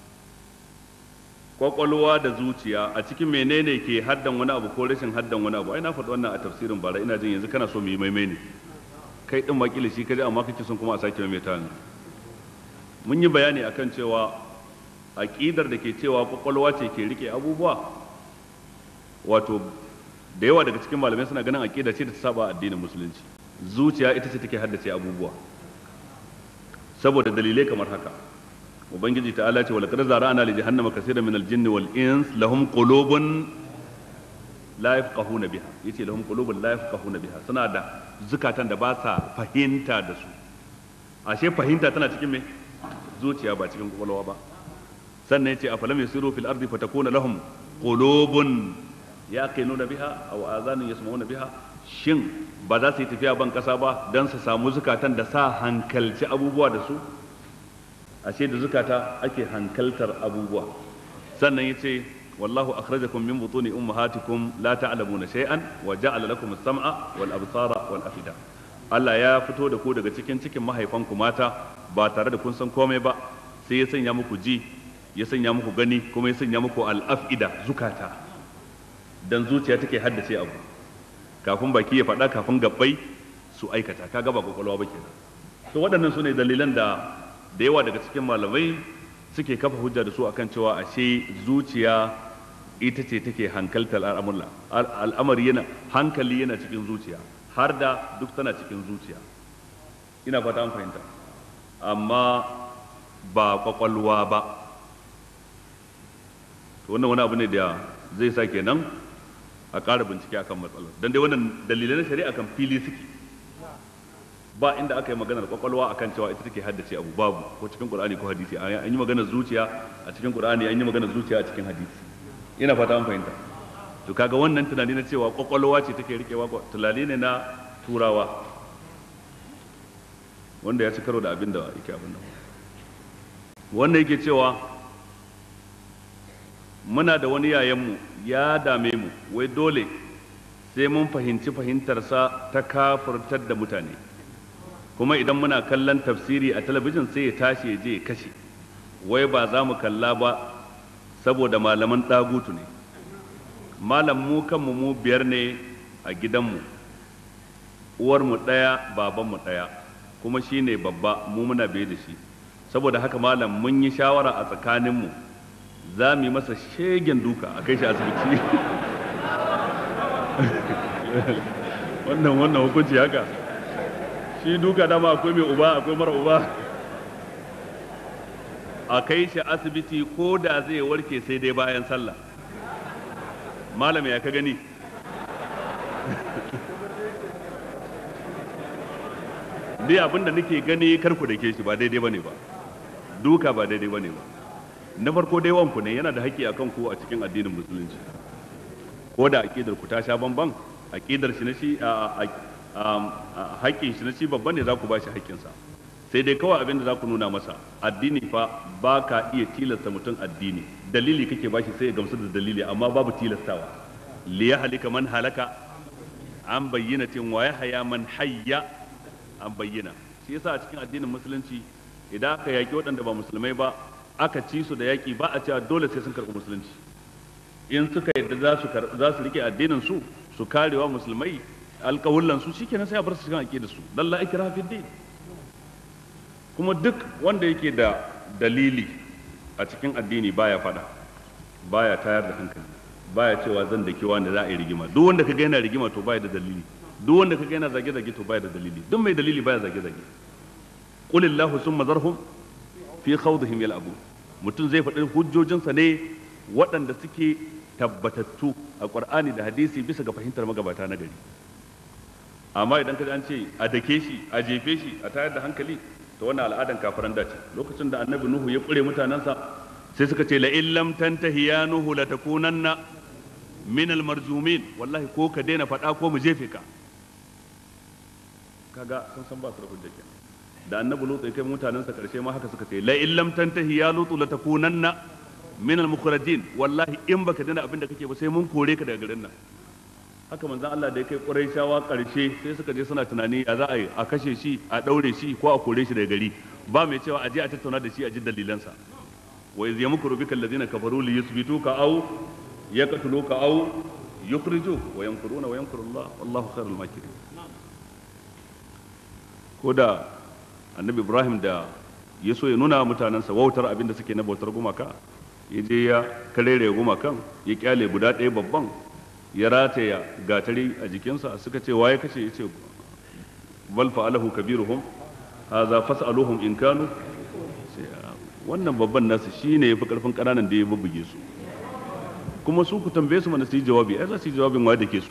kwakwalwa da zuciya, a cikin menene ke haddan wani abu ko rashin haddan wani abu. Ai na faɗi wannan a tafsirin bara, ina jin yanzu kana so mu yi maimai ne, kai din makili shi kaje, amma kake son kuma a sake maimaita ne. Mun yi bayani akan cewa aqidar da ke cewa kwakwalwa ce ke rike abubuwa, wato da yawa daga cikin malamai suna ganin aqida ce da ta saba addinin musulunci. Zuciya ita ce take haddace abubuwa, saboda dalilai kamar haka. Ubangiji ta'ala ce wala qad zara'na li jahannama kaseeran min al-jinni wal ins lahum qulubun la yafqahuna biha, yace lahum qulubun la yafqahuna biha, suna da zukatan da ba sa fahimta da su. Ashe fahimta tana cikin me? Zuciya, ba cikin kwakwalwa ba. Sannan yace afalam yasiru fil ardi fatakuna lahum qulubun yaqinuna biha aw azanun yasma'una biha, shin ba za su yi tafiya ban kasa ba dan su samu zukatan da sa hankalci abubuwa da su? ashe da zukata ake hankaltar abubuwa. Sannan yace wallahu akhrajakum min butuni ummahatikum la ta'lamuna shay'an wa ja'ala lakum as-sam'a wal absara wal afida. Allah ya fito da ku daga cikin mahaifanku mata ba tare da kun san komai ba, sai ya sanya muku ji, ya sanya muku gani, kuma ya sanya muku al-afida, zukata. Dan zuciya take haddace abu kafin baki ya faɗa, kafin gabbai su aikata, kaga ba kwakwalwa ba kenan. To waɗannan su ne dalilan da yawa daga cikin malamai suke kafa hujja da su akan cewa ashe zuciya ita ce take hankaltar al'amari, yana hankali yana cikin zuciya, har da duk tana cikin zuciya. Ina fata an fahimta, amma ba kwakwalwa ba. To wannan wani abu ne da zai sa kenan a ƙara bincike akan matsalar, don dai wannan dalilai na shari'a kan fili suke, ba inda aka yi maganar kwakwalwa akan cewa ita take haddace abu, babu, ko cikin Qur'ani ko hadisi. An yi maganar zuciya a cikin Qur'ani, an yi maganar zuciya a cikin hadisi. Ina fata an fahimta. To kaga wannan tunani na cewa kwakwalwa ce take rikewa, tunani ne na turawa wanda ya ci karo da abin da yake abin nan. Wannan yake cewa muna da wani yayanmu ya dame mu, wai dole sai mun fahimci fahimtarsa ta kafirtar da mutane, kuma idan muna kallon tafsiri a talabijin sai ya tashi ya je ya kashe, wai ba za mu kalla ba saboda malaman ɗagutu ne. Malam mu kanmu mu 5 ne a gidanmu, uwarmu ɗaya babanmu ɗaya, kuma shi ne babba, mu muna biye da shi. Saboda haka malam mun yi shawara a tsakaninmu za mu yi masa shegen duka a kai shi asibiti. wannan hukunci haka, shi duka dama akwai mai uba akwai mara uba. A kai shi asibiti ko da zai warke sai dai bayan sallah. Malam ya ka gani? Ni abinda nake gani, karku da ke shi ba daidai bane ba, duka ba daidai bane ba. Na farko dai wanku ne, yana da haƙƙi akan ku a cikin addinin musulunci, ko da aqidar ku ta sha bamban, aqidar shi na shi haƙƙin shi na shi babban ne, za ku ba shi haƙƙinsa. Sai dai kawai abin da za ku nuna masa, addini fa ba ka iya tilasta mutum addini, dalili kake bashi sai ya gamsu da dalili, amma babu tilastawa. Liya halika man halaka an bayyinatin wa yahya man hayya an bayyana. Shi yasa a cikin addinin musulunci idan aka yaki waɗanda ba musulmai ba, aka ci su da yaki, ba a cewa dole sai sun karɓi musulunci. In suka yadda za su rike addinin su, su karewa musulmai alƙawullan su, shikenan sai a bar su cikin aqidar su. Dan la ikraha fid din. Kuma duk wanda yake da dalili a cikin addini baya fada, baya tayar da hankali, baya cewa zan daki wanda za a yi rigima. Duk wanda kaga yana rigima to baya da dalili, duk wanda kaga yana zage-zage to baya da dalili. Duk mai dalili baya zage-zage. Qulillahu summa zarhum fi khawdihim yal'abu. Mutum zai faɗi hujjojinsa ne waɗanda suke tabbatattu a Qur'ani da hadisi bisa ga fahimtar magabata na gari. Amma idan kaji an ce a dake shi, a jefe shi, a tayar da hankali, to wannan al'adan kafiran da ce. Lokacin da annabi Nuhu ya kure mutanensa, sai suka ce la in lam tantahi ya Nuhu la takunanna min al marjumin, wallahi ko ka daina faɗa ko mu jefe ka. Kaga sun san ba su da hujja kenan. Da annabi Lutu ya kai mutanensa karshe ma haka suka ce la in lam tantahi ya Lutu la takunanna min al mukhrajin, wallahi in baka daina abin da kake ba sai mun kore ka daga garin nan. Haka manzon Allah da ya kai Qurayshawa karshe sai suka je suna tunani ya za a yi a kashe shi, a daure shi, ko a kore shi daga gari. Ba mai cewa a je a tattauna da shi a ji dalilansa. Wa iz yamkuru bika alladhina kafaru li yuthbituka aw yaqtuluka aw yukhrijuka wa yamkuruna wa yamkuru Allah wallahu khairul makirin. Ko da annabi Ibrahim da ya so ya nuna mutanensa wautar abin da suke na bautar gumaka, ya je ya karere gumakan, ya kyale guda ɗaya babban, ya rataya gatari a jikinsa. Suka ce waye kashe? Ya ce bal fa'alahu kabiruhum hadha fas'aluhum in kanu. Wannan babban nasu shine yafi karfin kananan da ya bubbuge su, kuma su ku tambaye su mana su yi jawabi, ai za su yi jawabin waye da ke su.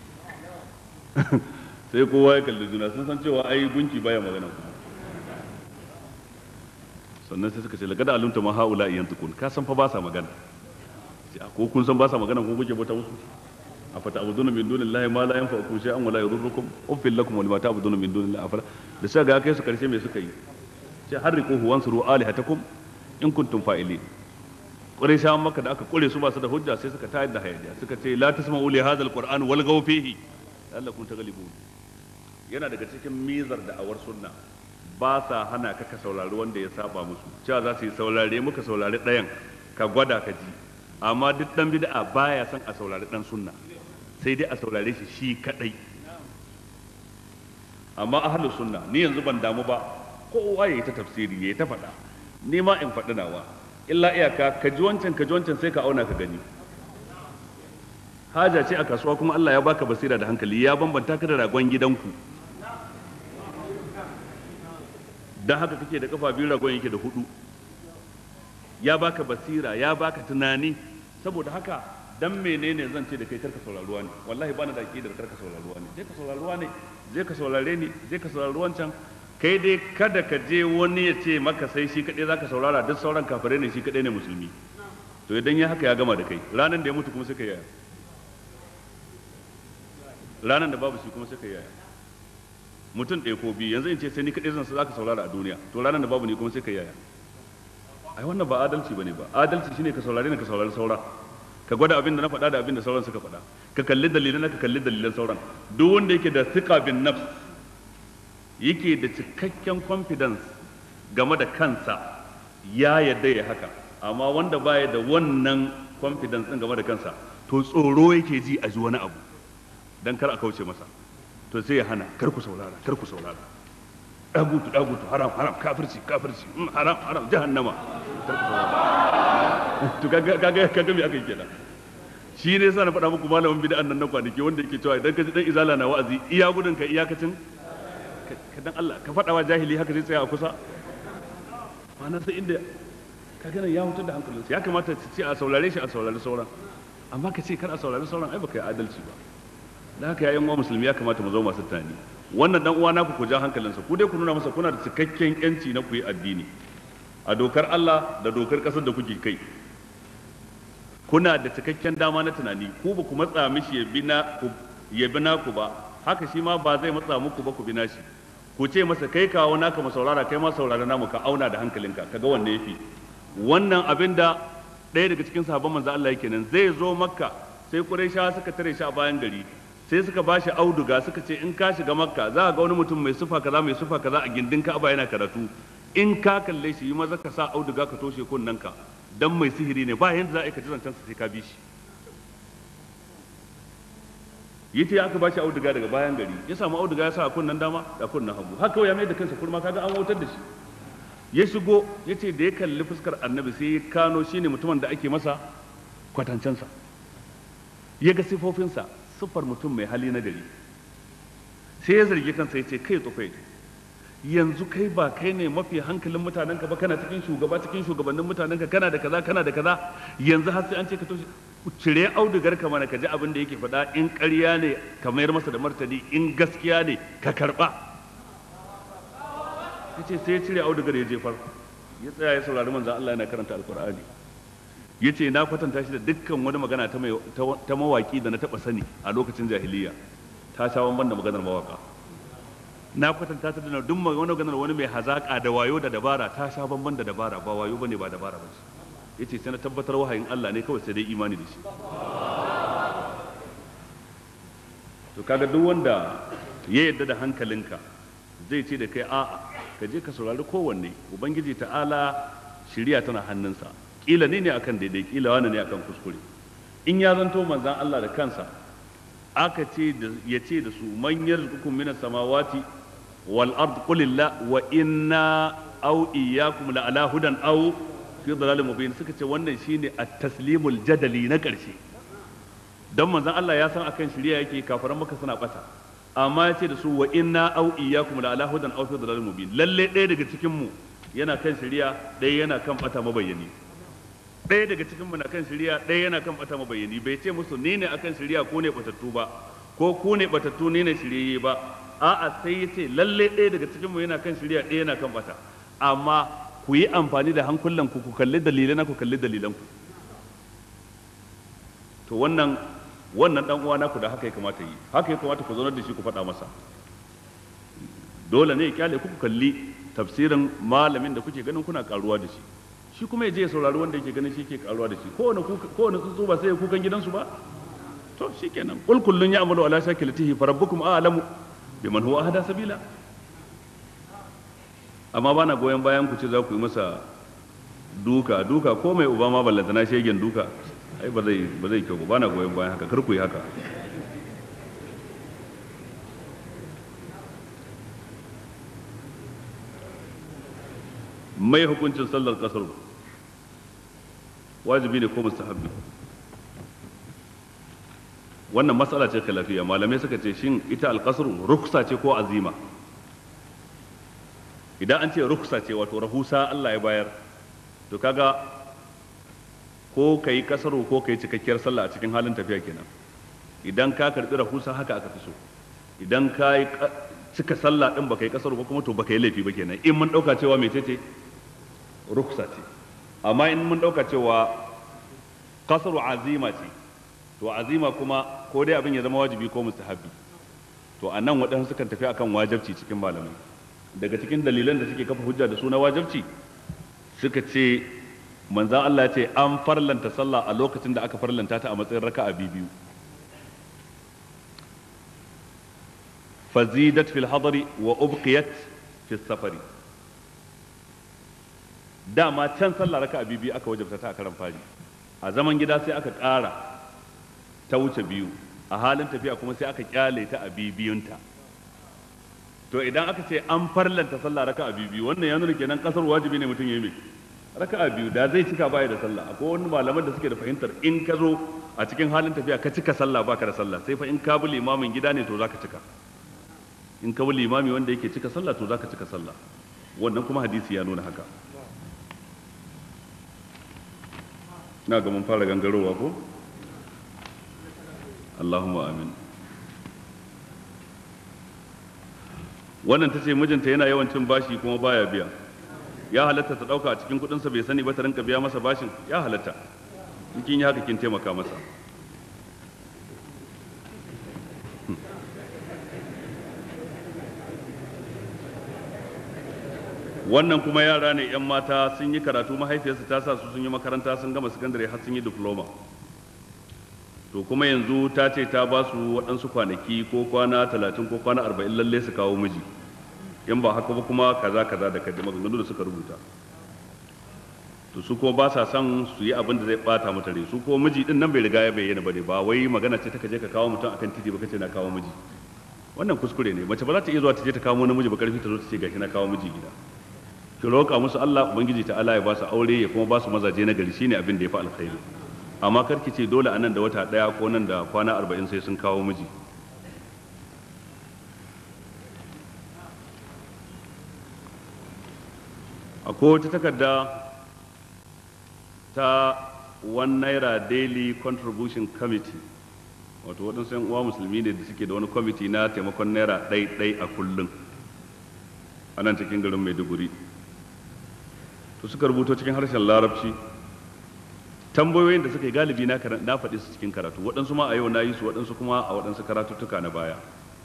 Sai kowa ya kalli juna, sun san cewa ai gunki baya magana. Sannan sai suka ce laqad alimta ma haula yantukun, ka san fa ba sa magana. Ko kun san ba sa magana ko kuke bauta musu? afata'buduna min dunillahi ma la yanfa'ukum shay'an wa la yadurrukum uffil lakum wa lima ta'buduna min dunillahi afala. Da suka ga kai su karshe me suka yi? ce harriquhu wansuru alihatakum in kuntum fa'ilin. Qurayshawan Makka da aka kure su ba su da hujja sai suka tayar da hayaniya suka ce la tasma'u li hadha alquran walghaw fihi la'allakum taghlibun. Yana daga cikin mizar da awar sunna ba sa hana ka saurari wanda ya saba musu, cewa za su yi saurare muka saurari ɗayan ka gwada ka ji, amma duk dan bid'a baya son a saurari dan sunna, sai dai a saurare shi kadai. Amma ahlus sunna ni yanzu ban damu ba, kowa yayi ta tafsiri yayi ta faɗa, ni ma in faɗi nawa, illa iyaka ka ji wancan sai ka auna ka gani. Haja ce a kasuwa kuma Allah ya baka basira da hankali, ya bambanta ka da ragon gidanku, dan haka kake da kafa biyu ragon yake da hudu. Ya baka basira, ya baka tunani, saboda haka dan menene zan ce da kai karka sauraruwa ne? Wallahi bana da aqidar karka sauraruwa ne. Je ka sauraruwa ne, je ka saurare ni, je ka saurari wancan. Kai dai kada ka je wani ya ce maka sai shi kadai zaka saurara, duk sauran kafirai ne, shi kadai ne musulmi. To idan ya haka ya gama da kai, ranan da ya mutu kuma sai ka yaya, ranan da babu shi kuma sai ka yaya. Mutum ɗaya ko biyu yanzu in ce sai ni kadai zan zaka saurara a duniya, to ranan da babu ni kuma sai ka yaya. Ai wannan ba adalci bane ba. Adalci shine ka saurare ni ka saurari saura, ka gwada abin da na faɗa da abin da sauran suka faɗa, ka kalli dalilan ka kalli dalilan sauran. Duk wanda yake da thiqa bin nafs, yake da cikakken confidence game da kansa, ya yadda ya haka. Amma wanda baya da wannan confidence din game da kansa, to tsoro yake ji a ji wani abu dan kar a kauce masa, to sai ya hana, kar ku saurara, kar ku saurara, dagutu haram kafirci haram jahannama, kar ku saurara. To kaga me aka yi kenan. Shi ne yasa na faɗa muku malamin bid'an nan na kwanaki wanda yake cewa idan ka ji dan izala na wa'azi iya gudun ka iyakacin ka dan Allah ka faɗa wa jahili haka zai tsaya a kusa. Ma'ana sai inda ka gana ya mutu da hankalinsa, ya kamata su ce a saurare shi a saurari sauran, amma ka ce kar a saurari sauran, ai baka yi adalci ba. Da haka yayin uwa musulmi ya kamata mu zama masu tunani. Wannan dan uwa naku ku ja hankalinsa, ku dai ku nuna masa kuna da cikakken yanci na ku yi addini a dokar Allah da dokar kasar da kuke kai. Kuna da cikakken dama na tunani, ku ba ku matsa mishi ya bi naku ba, haka shi ma ba zai matsa muku ba ku bi nashi. Ku ce masa kai kawo naka mu saurara, kai ma saurara namu, ka auna da hankalinka kaga wanne yafi. Wannan abin da ɗaya daga cikin sahabban manzo Allah yake nan, zai zo Makka sai Qurayshawa suka tare shi a bayan gari, sai suka bashi auduga suka ce in ka shiga Makka za ka ga wani mutum mai sufa kaza a gindin Ka'aba yana karatu, in ka kalle shi yi maza ka sa auduga ka toshe kunnanka, dan mai sihiri ne, ba yanda za a yi ka ji zancen sai ka bi shi. Yace aka bashi auduga daga bayan gari, ya samu auduga ya sa a kunnan dama da kunnan hagu, haka kawai ya mai da kansa kurma, kaga an wautar da shi. Ya shigo yace da ya kalli fuskar Annabi sai ya kano shine mutumin da ake masa kwatancensa, ya ga sifofinsa, siffar mutum mai hali na gari, sai ya zargi kansa yace kai tsofai, yanzu kai ba kai ne mafi hankalin mutanenka ba, kana cikin shugabannin mutanenka, kana da kaza, yanzu har sai an ce ka toshe. Cire audugar ka mana ka ji abin da yake faɗa, in ƙarya ne ka mayar masa da martani, in gaskiya ne ka karɓa. Yace sai ya cire audugar ya jefar, ya tsaya ya saurari manzon Allah yana karanta alkur'ani. Yace na kwatanta shi da dukkan wani magana ta mawaki da na taɓa sani a lokacin jahiliya, ta sha bamban da maganar mawaka. Na kwatanta ta da duk wani maganar wani mai hazaka da wayo da dabara, ta sha bamban da dabara, ba wayo bane ba dabara ba. Yace sai na tabbatar wahayin Allah ne kawai, sai dai imani da shi. To kaga duk wanda ya yarda da hankalinka zai ce da kai a'a ka je ka saurari kowanne, ubangiji ta'ala shiriya tana hannunsa, kila ne akan daidai, kila wani ne akan kuskure. In ya zanto manzon Allah da kansa aka ce ya ce da su man yarzuqukum minas samawati wal ard qulillah wa inna aw iyyakum la ala hudan aw fi dhalalin mubin, suka ce wannan shine at-taslimul jadali na ƙarshe. Dan manzon Allah ya san akan shari'a yake, kafaran Makka suna bata, amma ya ce da su wa inna aw iyyakum la ala hudan aw fi dhalalin mubin, lalle ɗaya daga cikin mu yana kan shari'a, ɗaya yana kan bata mabayyani. Ɗaya daga cikin mu na kan shari'a, ɗaya yana kan bata mabayyani. Bai ce musu ni ne akan shari'a ko ne batattu ba, ko ku ne batattu ni ne shiryayye ba, a'a sai ya ce lalle ɗaya daga cikin mu yana kan shari'a, ɗaya yana kan bata, amma ku yi amfani da hankulan ku kalli dalilan ku kalli dalilan ku. To wannan dan uwa naku da haka ya kamata yi, haka ya kamata ku zaunar da shi ku faɗa masa. Dole ne ya kyale ku kalli tafsirin malamin da kuke ganin kuna karuwa da shi, shi kuma ya je ya saurari wanda yake ganin shi ke karuwa da shi. Kowane tsuntsu ba sai ya kukan gidansu ba. To shikenan, qul kullun ya'malu ala shakilatihi farabbukum a'lamu biman huwa ahda sabila. Amma bana goyon bayan ku ce za ku yi masa duka ko mai uba ma ballantana shegen duka, ai ba zai kyau ba. Bana goyon bayan haka, kar ku yi haka. Mai hukuncin sallar kasar, wajibi ne ko mustahabbi? Wannan matsala ce khilafiya. Malamai suka ce shin ita alqasr ruksa ce ko azima? Idan an ce ruksa ce, wato rahusa Allah ya bayar, to kaga ko kai kasaru ko kai cikakkiyar sallah a cikin halin tafiya kenan. Idan ka karbi rahusa haka aka fi so. Idan ka yi cika sallah din baka yi kasaru ba kuma to baka yi laifi ba kenan. In mun dauka cewa mecece ruksa ce. Amma in mun dauka cewa kasaru azima ce, to azima kuma ko dai abin ya zama wajibi ko mustahabbi. To a nan waɗansu sukan tafi akan wajibci cikin malamai. Daga cikin dalilan da suke kafa hujja da su na wajibci, suka ce manzan Allah ya ce an farlanta sallah a lokacin da aka farlanta ta a matsayin raka'a biyu. Fazidat fil hadari wa ubqiyat fis safari. Dama can sallah raka'a biyu aka wajabta ta a karan fari. A zaman gida sai aka ƙara ta wuce biyu, a halin tafiya kuma sai aka kyale ta a bibiyunta. To idan aka ce an farlanta sallah raka'a biyu, wannan ya nuna kenan kasar wajibi ne mutum ya yi mai raka'a biyu. Da zai cika baya da sallah. Akwai wani malaman da suke da fahimtar in ka zo a cikin halin tafiya ka cika sallah baka da sallah, sai fa in ka bi limamin gida ne to zaka cika. In ka bi limami wanda yake cika sallah to zaka cika sallah. Wannan kuma hadisi ya nuna haka. Na ga mun fara gangarowa ko? Allahumma amin. Wannan ta ce mijinta yana yawan cin bashi kuma baya biya. Ya halatta ta dauka a cikin kudinsa bai sani ba ta rinka biya masa bashin? Ya halatta. In kin yi haka kin taimaka masa. Wannan kuma yara ne 'yan mata sun yi karatu, mahaifiyarsu ta sa su sun yi makaranta sun gama sakandare har sun yi diploma. To kuma yanzu ta ce ta ba su waɗansu kwanaki ko kwana 30 ko kwana 40 lalle su kawo miji, in ba haka ba kuma kaza da kaji maganganu da suka rubuta. To su kuma ba sa son su yi abin da zai bata mata rai. Su kuma miji din nan bai riga ya bayyana bane, ba wai magana ce ta kaje ka kawo mutum akan titi ba kace na kawo miji. Wannan kuskure ne. Mace ba za ta iya zuwa ta je ta kawo namiji ba karfi ta zo ta ce gashi na kawo miji gida. Ki roƙa musu Allah ubangiji ta Allah ya ba su aure ya kuma ba su mazaje na gari, shine abin da ya fi alkhairi. Amma kar ki ce dole anan da wata daya ko nan da kwana 40 sai sun kawo miji. Akwai wata takarda ta One Naira Daily Contribution Committee, wato waɗansu 'yan uwa musulmi ne da suke da wani kwamiti na taimakon naira ɗai a kullum a nan cikin garin Maiduguri. To suka rubuto cikin harshen Larabci tambayoyin da suka yi, galibi na faɗi su cikin karatu, waɗansu ma a yau na yi su, waɗansu kuma a waɗansu karatuttuka na baya.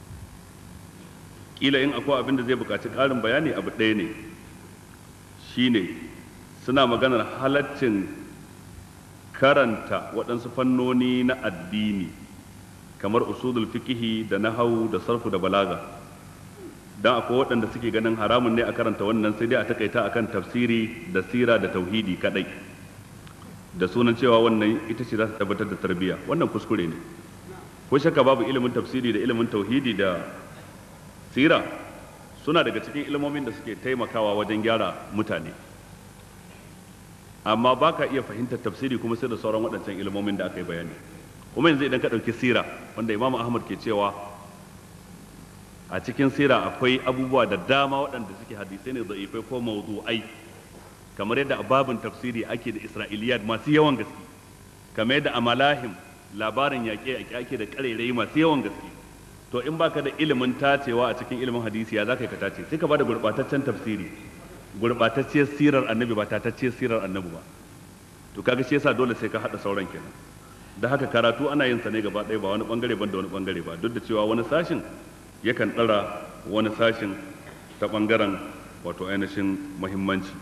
Ƙila in akwai abin da zai buƙaci ƙarin bayani abu ɗaya ne, shine suna maganar halaccin karanta waɗansu fannoni na addini kamar usulul fiqhi da nahwu da sarfu da balaga. Dan akwai waɗanda suke ganin haramun ne a karanta wannan, sai dai a takaita akan tafsiri da sira da tauhidi kadai, da sunan cewa wannan ita ce za ta tabbatar da tarbiyya. Wannan kuskure ne. Ko shakka babu ilimin tafsiri da ilimin tauhidi da sira suna daga cikin ilimomin da suke taimakawa wajen gyara mutane, amma ba ka iya fahimtar tafsiri kuma sai da sauran waɗancan ilimomin da aka yi bayani. Kuma yanzu idan ka ɗauki sira, wanda Imam Ahmad ke cewa a cikin sira akwai abubuwa da dama waɗanda suke hadisai ne da'ifai ko mawdu'ai, kamar yadda a babin tafsiri ake da isra'iliyat masu yawan gaske, kamar yadda a malahim labarin yaƙe ake da ƙarairayi masu yawan gaske. To in baka da ilimin tacewa a cikin ilimin hadisi, ya za ka yi ka tace? Sai ka ba da gurɓataccen tafsiri, gurɓatacciyar sirar annabi ba tatacciyar sirar annabi ba. To kaga shi yasa dole sai ka haɗa sauran kenan. Da haka karatu ana yin sa ne gaba ɗaya, ba wani ɓangare ban da wani ɓangare ba, duk da cewa wani sashin yakan ɗara wani sashin ta ɓangaren wato ainihin muhimmanci.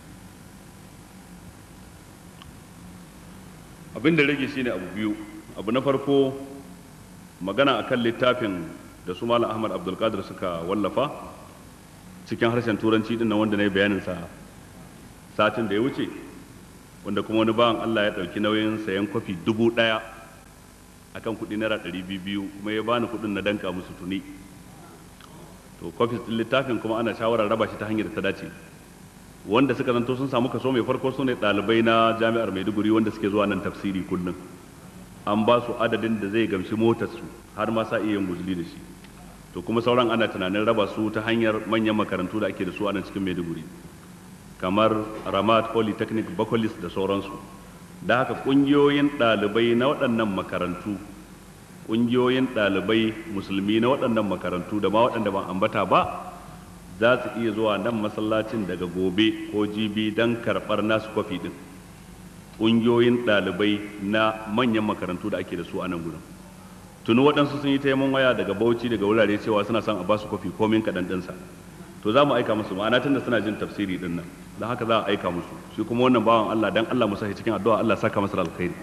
Abin da rage shine abu biyu. Abu na farko magana akan littafin da su Malam Ahmad Abdulkadir suka wallafa cikin harshen turanci din nan wanda na yi bayanin sa satin da ya wuce, wanda kuma wani bawan Allah ya ɗauki nauyin sayan kwafi 1000 akan kuɗi naira 200 kuma ya bani kuɗin na danka musu tuni. To kwafis ɗin littafin kuma ana shawarar raba shi ta hanyar da ta dace. Wanda suka zanto sun samu kaso mai farko su ne ɗalibai na jami'ar Maiduguri wanda suke zuwa nan tafsiri kullum. An ba su adadin da zai gamshi motarsu har ma sa iya yin guzuli da shi. To kuma sauran ana tunanin raba su ta hanyar manyan makarantu da ake da su a nan cikin Maiduguri, kamar Ramat Polytechnic, Bakolis da sauransu. Da haka ƙungiyoyin ɗalibai na waɗannan makarantu, ƙungiyoyin ɗalibai musulmi na waɗannan makarantu da ma waɗanda ban ambata ba, za su iya zuwa nan masallacin daga gobe ko jibi don karɓar nasu kwafi ɗin. Ƙungiyoyin ɗalibai na manyan makarantu da ake da su a nan gudun. Tuni waɗansu sun yi taimakon waya daga Bauchi daga wurare cewa suna son a ba su kwafi komin kaɗan ɗinsa. To za mu aika musu, ma'ana tun da suna jin tafsiri ɗin nan, don haka za a aika musu. Shi kuma wannan bawan Allah dan Allah mu sahi cikin addu'a, Allah saka masa alkhairi.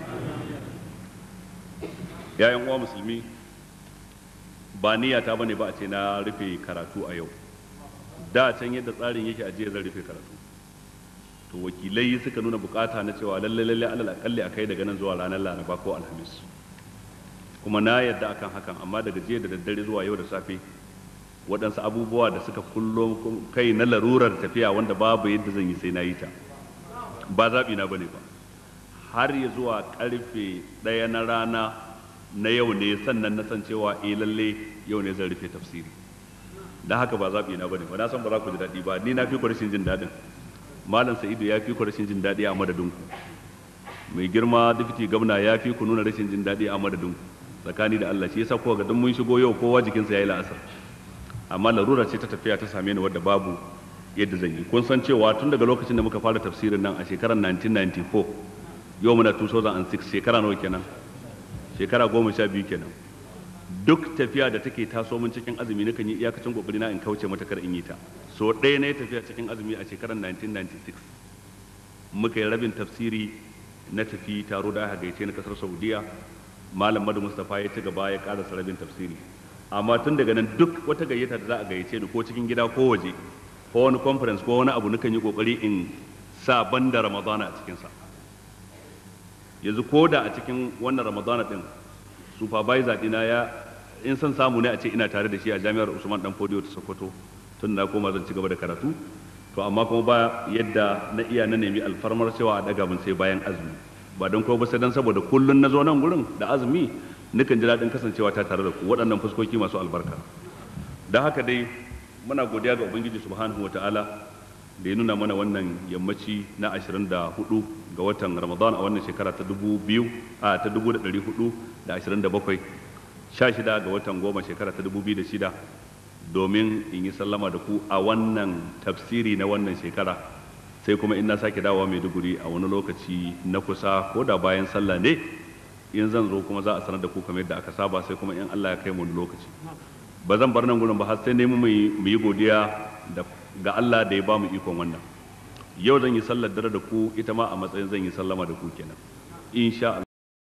Ya yan uwa musulmi, ba niyyata bane ba a ce na rufe karatu a yau. Da can yadda tsarin yake a jiya zan rufe karatu. To wakilai suka nuna bukata na cewa lalle alal akalli akai daga nan zuwa ranar Laraba ko Alhamis. Kuma na yadda akan hakan, amma daga jiya da daddare zuwa yau da safe waɗansu abubuwa da suka kullo kai na larurar tafiya wanda babu yadda zan yi sai na yi ta, ba zaɓi na bane ba. Har ya zuwa ƙarfe 1 na rana na yau ne sannan na san cewa lalle yau ne zan rufe tafsiri. Da haka ba zaɓi na bane ba. Na san ba za ku ji daɗi ba, ni na fi ku rashin jin daɗin. Malam Sa'idu ya fi ku rashin jin daɗi a madadinku. Mai girma Deputy Gwamna ya fi ku nuna rashin jin daɗi a madadinku. Tsakani da Allah, shi yasa kuka ga dan mun shigo yau kowa jikinsa yayi la'asar. Amma larura ce ta tafiya ta same ni wadda babu yadda zan yi. Kun san cewa tun daga lokacin da muka fara tafsirin nan a shekarar 1994, yau muna 2006, shekara nawa kenan? Shekara 12 kenan. Duk tafiya da take taso min cikin azumi nakan yi iyakacin kokari na in kauce mata kar in yi ta. So ɗaya ne tafiya cikin azumi a shekarar 1996. Muka yi rabin tafsiri na tafi taro da aka gaice na kasar Saudiya. Malam Madu Mustapha ya ci gaba ya karasa rabin tafsiri. Amma tun daga nan duk wata gayyata da za a gayyace ni ko cikin gida ko waje ko wani conference ko wani abu nukan yi kokari in sa banda Ramadana a cikinsa. Yanzu ko da a cikin wannan Ramadana din supervisor dina ya in san samu ne a ce ina tare da shi a jami'ar Usman Dan Fodiyo ta Sokoto tun na koma zan ci gaba da karatu, to amma kuma ba yadda na iya na nemi alfarmar cewa a daga mun sai bayan azumi, ba don kuma ba sai dan saboda kullun na zo nan gurin da azumi nukan ji daɗin kasancewa ta tare da ku waɗannan fuskoki masu albarka. Don haka dai muna godiya ga Ubangiji subhanahu wa ta'ala da ya nuna mana wannan yammaci na 24 ga watan Ramadan a wannan shekara ta 1427, 16 ga watan 10 shekara ta 2006, domin in yi sallama da ku a wannan tafsiri na wannan shekara. Sai kuma in na sake dawowa Maiduguri a wani lokaci na kusa ko da bayan sallah ne, in zan zo kuma za a sanar da ku kamar yadda aka saba, sai kuma in Allah ya kai mu lokaci. Ba zan bar nan gurin ba har sai ne mu yi godiya ga Allah da ya ba mu ikon wannan. Yau zan yi sallar dare da ku, ita ma a matsayin zan yi sallama da ku kenan, insha Allah.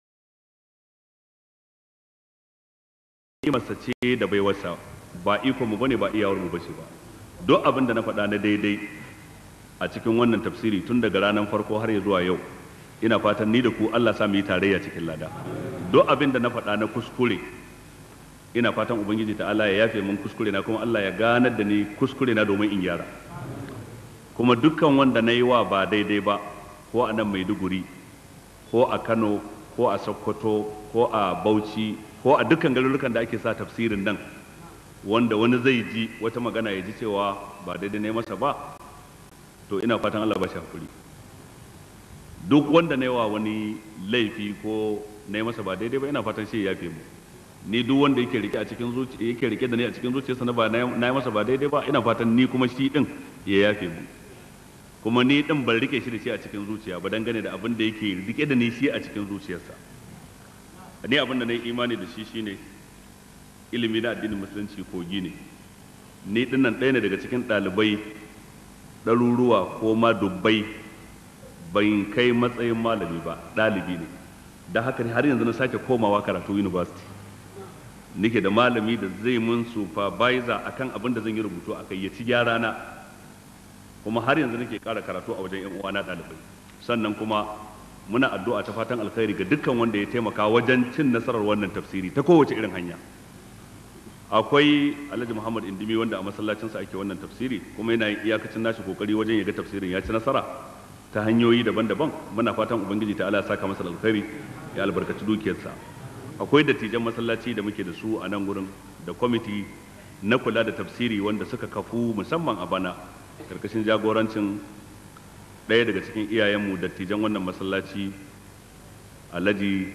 Masa ce da baiwarsa, ba ikon mu bane, ba iyawar mu bace ba. Duk abin da na faɗa na daidai a cikin wannan tafsiri tun daga ranar farko har ya zuwa yau, ina fatan ni da ku Allah sa mu yi tarayya cikin lada. Duk abin da na faɗa na kuskure, ina fatan Ubangiji ta'ala ya yafe min kuskure na, kuma Allah ya ganar da ni kuskure na domin in gyara. Kuma dukkan wanda na yi wa ba daidai ba, ko a nan Maiduguri ko a Kano ko a Sokoto ko a Bauchi ko a dukkan garurukan da ake sa tafsirin nan, wanda wani zai ji wata magana ya ji cewa ba daidai ne masa ba, to ina fatan Allah ba shi hakuri. Duk wanda na yi wa wani laifi ko na yi masa ba daidai ba, ina fatan shi ya yafe mu. Ni duk wanda yake rike a cikin zuciya, yake rike da ni a cikin zuciyarsa na yi masa ba daidai ba, ina fatan ni kuma shi din ya yafe mu. Kuma ni din ban rike shi da shi a cikin zuciya ba, dangane da abin da yake rike da ni shi a cikin zuciyarsa. Ni abin da na yi imani da shi shine ilimi na addinin musulunci kogi ne. Ni din nan ɗaya ne daga cikin ɗalibai ɗaruruwa ko ma dubbai ban kai matsayin malami ba, ɗalibi ne. Da haka ne har yanzu na sake komawa karatu university, nake da malami da zai mun supervisor akan abin da zan yi rubutu akai, ya ci gyara na, kuma har yanzu nake ƙara karatu a wajen 'yan uwana ɗalibai. Sannan kuma muna addu'a ta fatan alkhairi ga dukkan wanda ya taimaka wajen cin nasarar wannan tafsiri ta kowace irin hanya. Akwai Alhaji Muhammad Indimi wanda a masallacinsa ake wannan tafsiri, kuma yana iyakacin nashi kokari wajen ya ga tafsirin ya ci nasara ta hanyoyi daban-daban. Muna fatan ubangiji ta Allah ya saka masa alkhairi, ya albarkaci dukiyarsa. Akwai dattijan masallaci da muke da su a nan gurin, da kwamiti na kula da tafsiri wanda suka kafu musamman a bana karkashin jagorancin ɗaya daga cikin iyayenmu dattijan wannan masallaci, Alhaji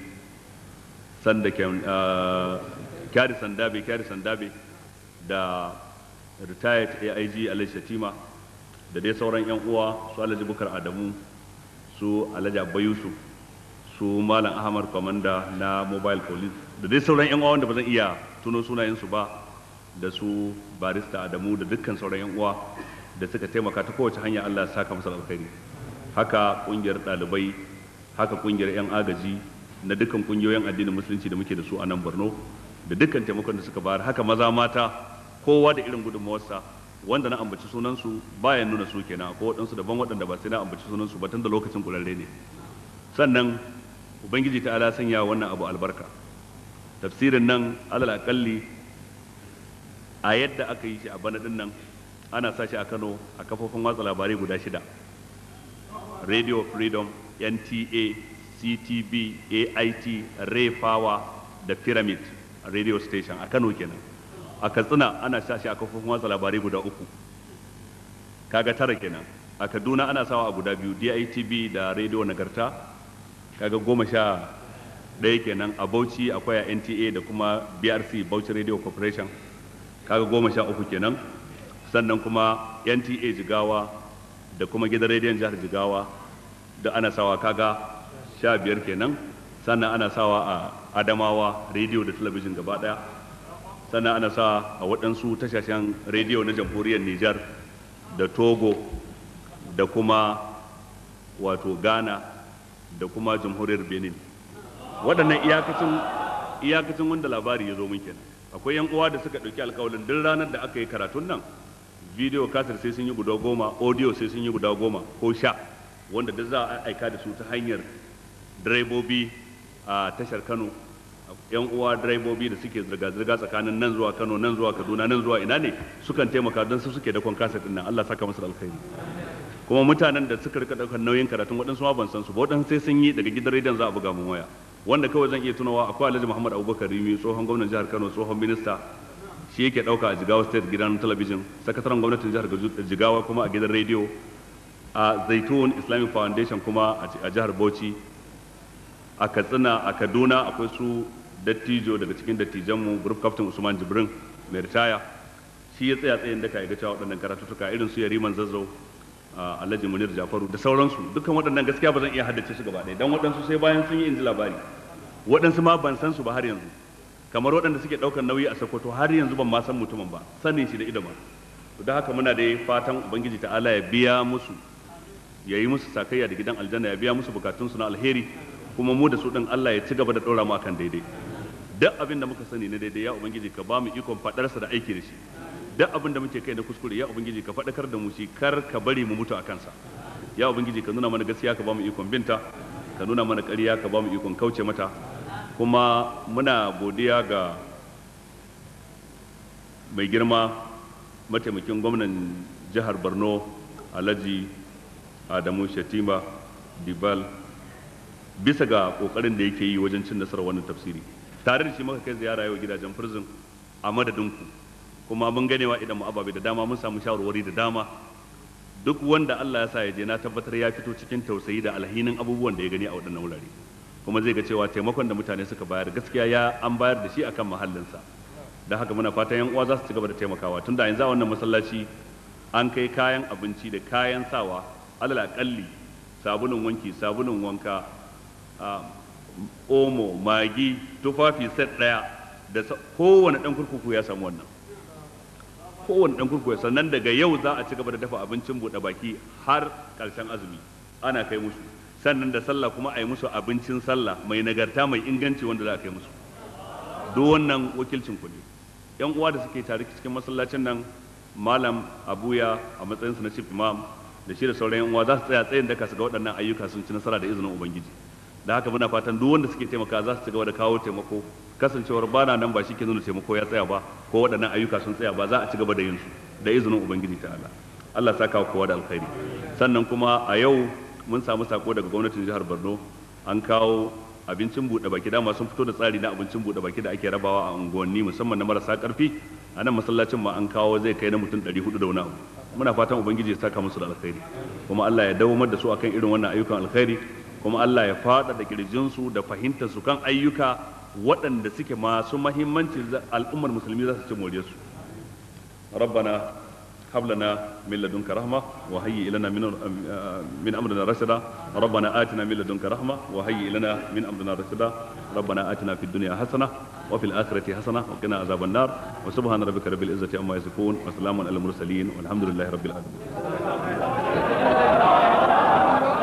Kyari Sandabe da retired AIG Alhaji Shatima, da dai sauran 'yan uwa su Alhaji Bukar Adamu, su Alhaji Abba Yusuf, su Malam Ahmad Kwamanda na Mobile Police, da dai sauran 'yan uwa wanda ba zan iya tuno sunayensu ba, da su Barista Adamu da dukkan sauran 'yan uwa da suka taimaka ta kowace hanya. Allah ya saka masa alkhairi. Haka kungiyar ɗalibai, haka kungiyar 'yan agaji na dukkan kungiyoyin addinin musulunci da muke da su a nan Borno, da dukkan taimakon da suka bayar. Haka maza mata, kowa da irin gudunmawarsa, wanda na ambaci sunansu bayan nuna su kenan, ko waɗansu daban waɗanda ba sai na ambaci sunansu ba tun da lokacin kurarre ne. Sannan ubangiji ta ala sanya wannan abu albarka. Tafsirin nan alal akalli a yadda aka yi shi a bana din nan, ana sa shi a Kano a kafofin watsa labarai guda 6: Radio Freedom, NTA, CTV, AIT, Ray Power da Pyramid Radio Station a Kano kenan. A Katsina ana sa shi a kafofin watsa labarai guda 3, kaga 9 kenan. A Kaduna ana sawa a guda 2, DITV da Radio Nagarta, kaga 11 kenan. A Bauchi akwai a NTA da kuma BRC, Bauchi Radio Corporation, kaga 13 kenan. Sannan kuma NTA Jigawa da kuma gidan rediyon jihar Jigawa da ana sawa, kaga 15 kenan. Sannan ana sawa a Adamawa rediyo da talabijin gaba daya. Sannan ana sawa a waɗansu tashashen rediyo na jamhuriyar Nijar da Togo da kuma wato Ghana da kuma jamhuriyar Benin. Waɗannan iyakacin wanda labari ya zo mun kenan. Akwai 'yan uwa da suka ɗauki alƙawalin duk ranar da aka yi karatun nan, video kasar sai sun yi guda 10, audio sai sun yi guda 10 ko 10, wanda duk za a aika da su ta hanyar direbobi a tashar Kano. 'Yan uwa direbobi da suke zirga-zirga tsakanin nan zuwa Kano, nan zuwa Kaduna, nan zuwa ina ne, sukan taimaka don su suke dakon kasar din nan. Allah saka musu alkhairi. Kuma mutanen da suka rika daukar nauyin karatun, waɗansu ma ban san su ba, waɗansu sai sun yi daga gidan rediyon za a buga mun waya. Wanda kawai zan iya tunawa akwai Alhaji Muhammad Abubakar Rimi, tsohon gwamnan jihar Kano, tsohon minista, shi yake ɗauka a Jigawa State gidan talabijin, sakataren gwamnatin jihar Jigawa kuma a gidan rediyo, a Zaitun Islamic Foundation kuma a jihar Bauchi, a Katsina, a Kaduna akwai su dattijo daga cikin dattijanmu, Group Captain Usman Jibrin mai ritaya, shi ya tsaya tsayin daka ya ga cewa waɗannan karatutuka irin su Yariman Zazzau, Alhaji Munir Jafaru da sauransu, dukkan waɗannan gaskiya ba zan iya haddace su gaba ɗaya, don waɗansu sai bayan sun yi inji labari, waɗansu ma ban san su ba har yanzu, kamar waɗanda suke ɗaukar nauyi a Sokoto har yanzu ban ma san mutumin ba, sanin shi da ido ba. Da haka muna da fatan ubangiji ta'ala ya biya musu, ya yi musu sakayya da gidan aljanna, ya biya musu bukatunsu na alheri, kuma mu da su ɗin Allah ya ci gaba da ɗora mu akan daidai. Duk abin da muka sani na daidai ya ubangiji ka ba mu ikon faɗarsa da aiki da shi. Duk abin da muke kai na kuskure ya ubangiji ka faɗakar da mu shi, kar ka bari mu mutu a kansa. Ya ubangiji ka nuna mana gaskiya ka ba mu ikon binta, ka nuna mana ƙarya ka ba mu ikon kauce mata. Kuma muna godiya ga mai girma mataimakin gwamnan jihar Borno Alhaji Adamu Shatima Dibal bisa ga kokarin da yake yi wajen cin nasarar wannan tafsiri. Tare da shi muka kai ziyara yau gidajen prison a madadinku, kuma mun ganewa idan mu ababe da dama, mun samu shawarwari da dama. Duk wanda Allah ya sa ya je, na tabbatar ya fito cikin tausayi da alhinin abubuwan da ya gani a waɗannan wurare, kuma zai ga cewa taimakon da mutane suka bayar gaskiya an bayar da shi akan mahallinsa. Da haka muna fatan yan uwa za su ci gaba da taimakawa, tunda yanzu a wannan masallaci an kai kayan abinci da kayan sawa, alal akalli sabulun wanki, sabulun wanka, omo, magi, tufafi set ɗaya da kowane ɗan kurkuku ya samu wannan. kowane dan kurkuku sannan daga yau za a ci gaba da dafa abincin buɗe baki har ƙarshen azumi ana kai musu, sannan da sallah kuma a yi musu abincin sallah mai nagarta mai inganci wanda za a kai musu. Duk wannan wakilcin ku ne. Yan uwa da suke tare cikin masallacin nan, malam Abuya a matsayinsa na chief imam da shi da sauran yan uwa za su tsaya tsayin daka su ga waɗannan ayyuka sun ci nasara da izinin ubangiji. Da haka muna fatan duk wanda suke taimaka za su ci gaba da kawo taimako, kasancewar bana nan ba shi ke nuna taimako ya tsaya ba ko waɗannan ayyuka sun tsaya ba, za a ci gaba da yin su da izinin ubangiji ta'ala. Allah ya saka kowa da alkhairi. Sannan kuma a yau mun samu sako daga gwamnatin jihar Borno, an kawo abincin buɗe baki. Dama sun fito da tsari na abincin buɗe baki da ake rabawa a unguwanni musamman na marasa ƙarfi. A nan masallacin ma an kawo zai kai na mutum 400 da wani abu. Muna fatan ubangiji ya saka musu da alkhairi, kuma Allah ya dawomar da su akan irin wannan ayyukan alkhairi, kuma Allah ya faɗaɗa kirjinsu da fahimtar su kan ayyuka waɗanda suke masu mahimmanci al'ummar musulmi za su ci more su. Rabbana hab lana min ladunka rahma wa hayyi lana min amrina rashada. Rabbana atina min ladunka rahma wa hayyi lana min amrina rashada. Rabbana atina fid dunya hasana wa fil akhirati hasana wa qina azaban nar. Wa subhana rabbika rabbil izzati amma yasifun wa salamun alal mursalin walhamdulillahi rabbil alamin.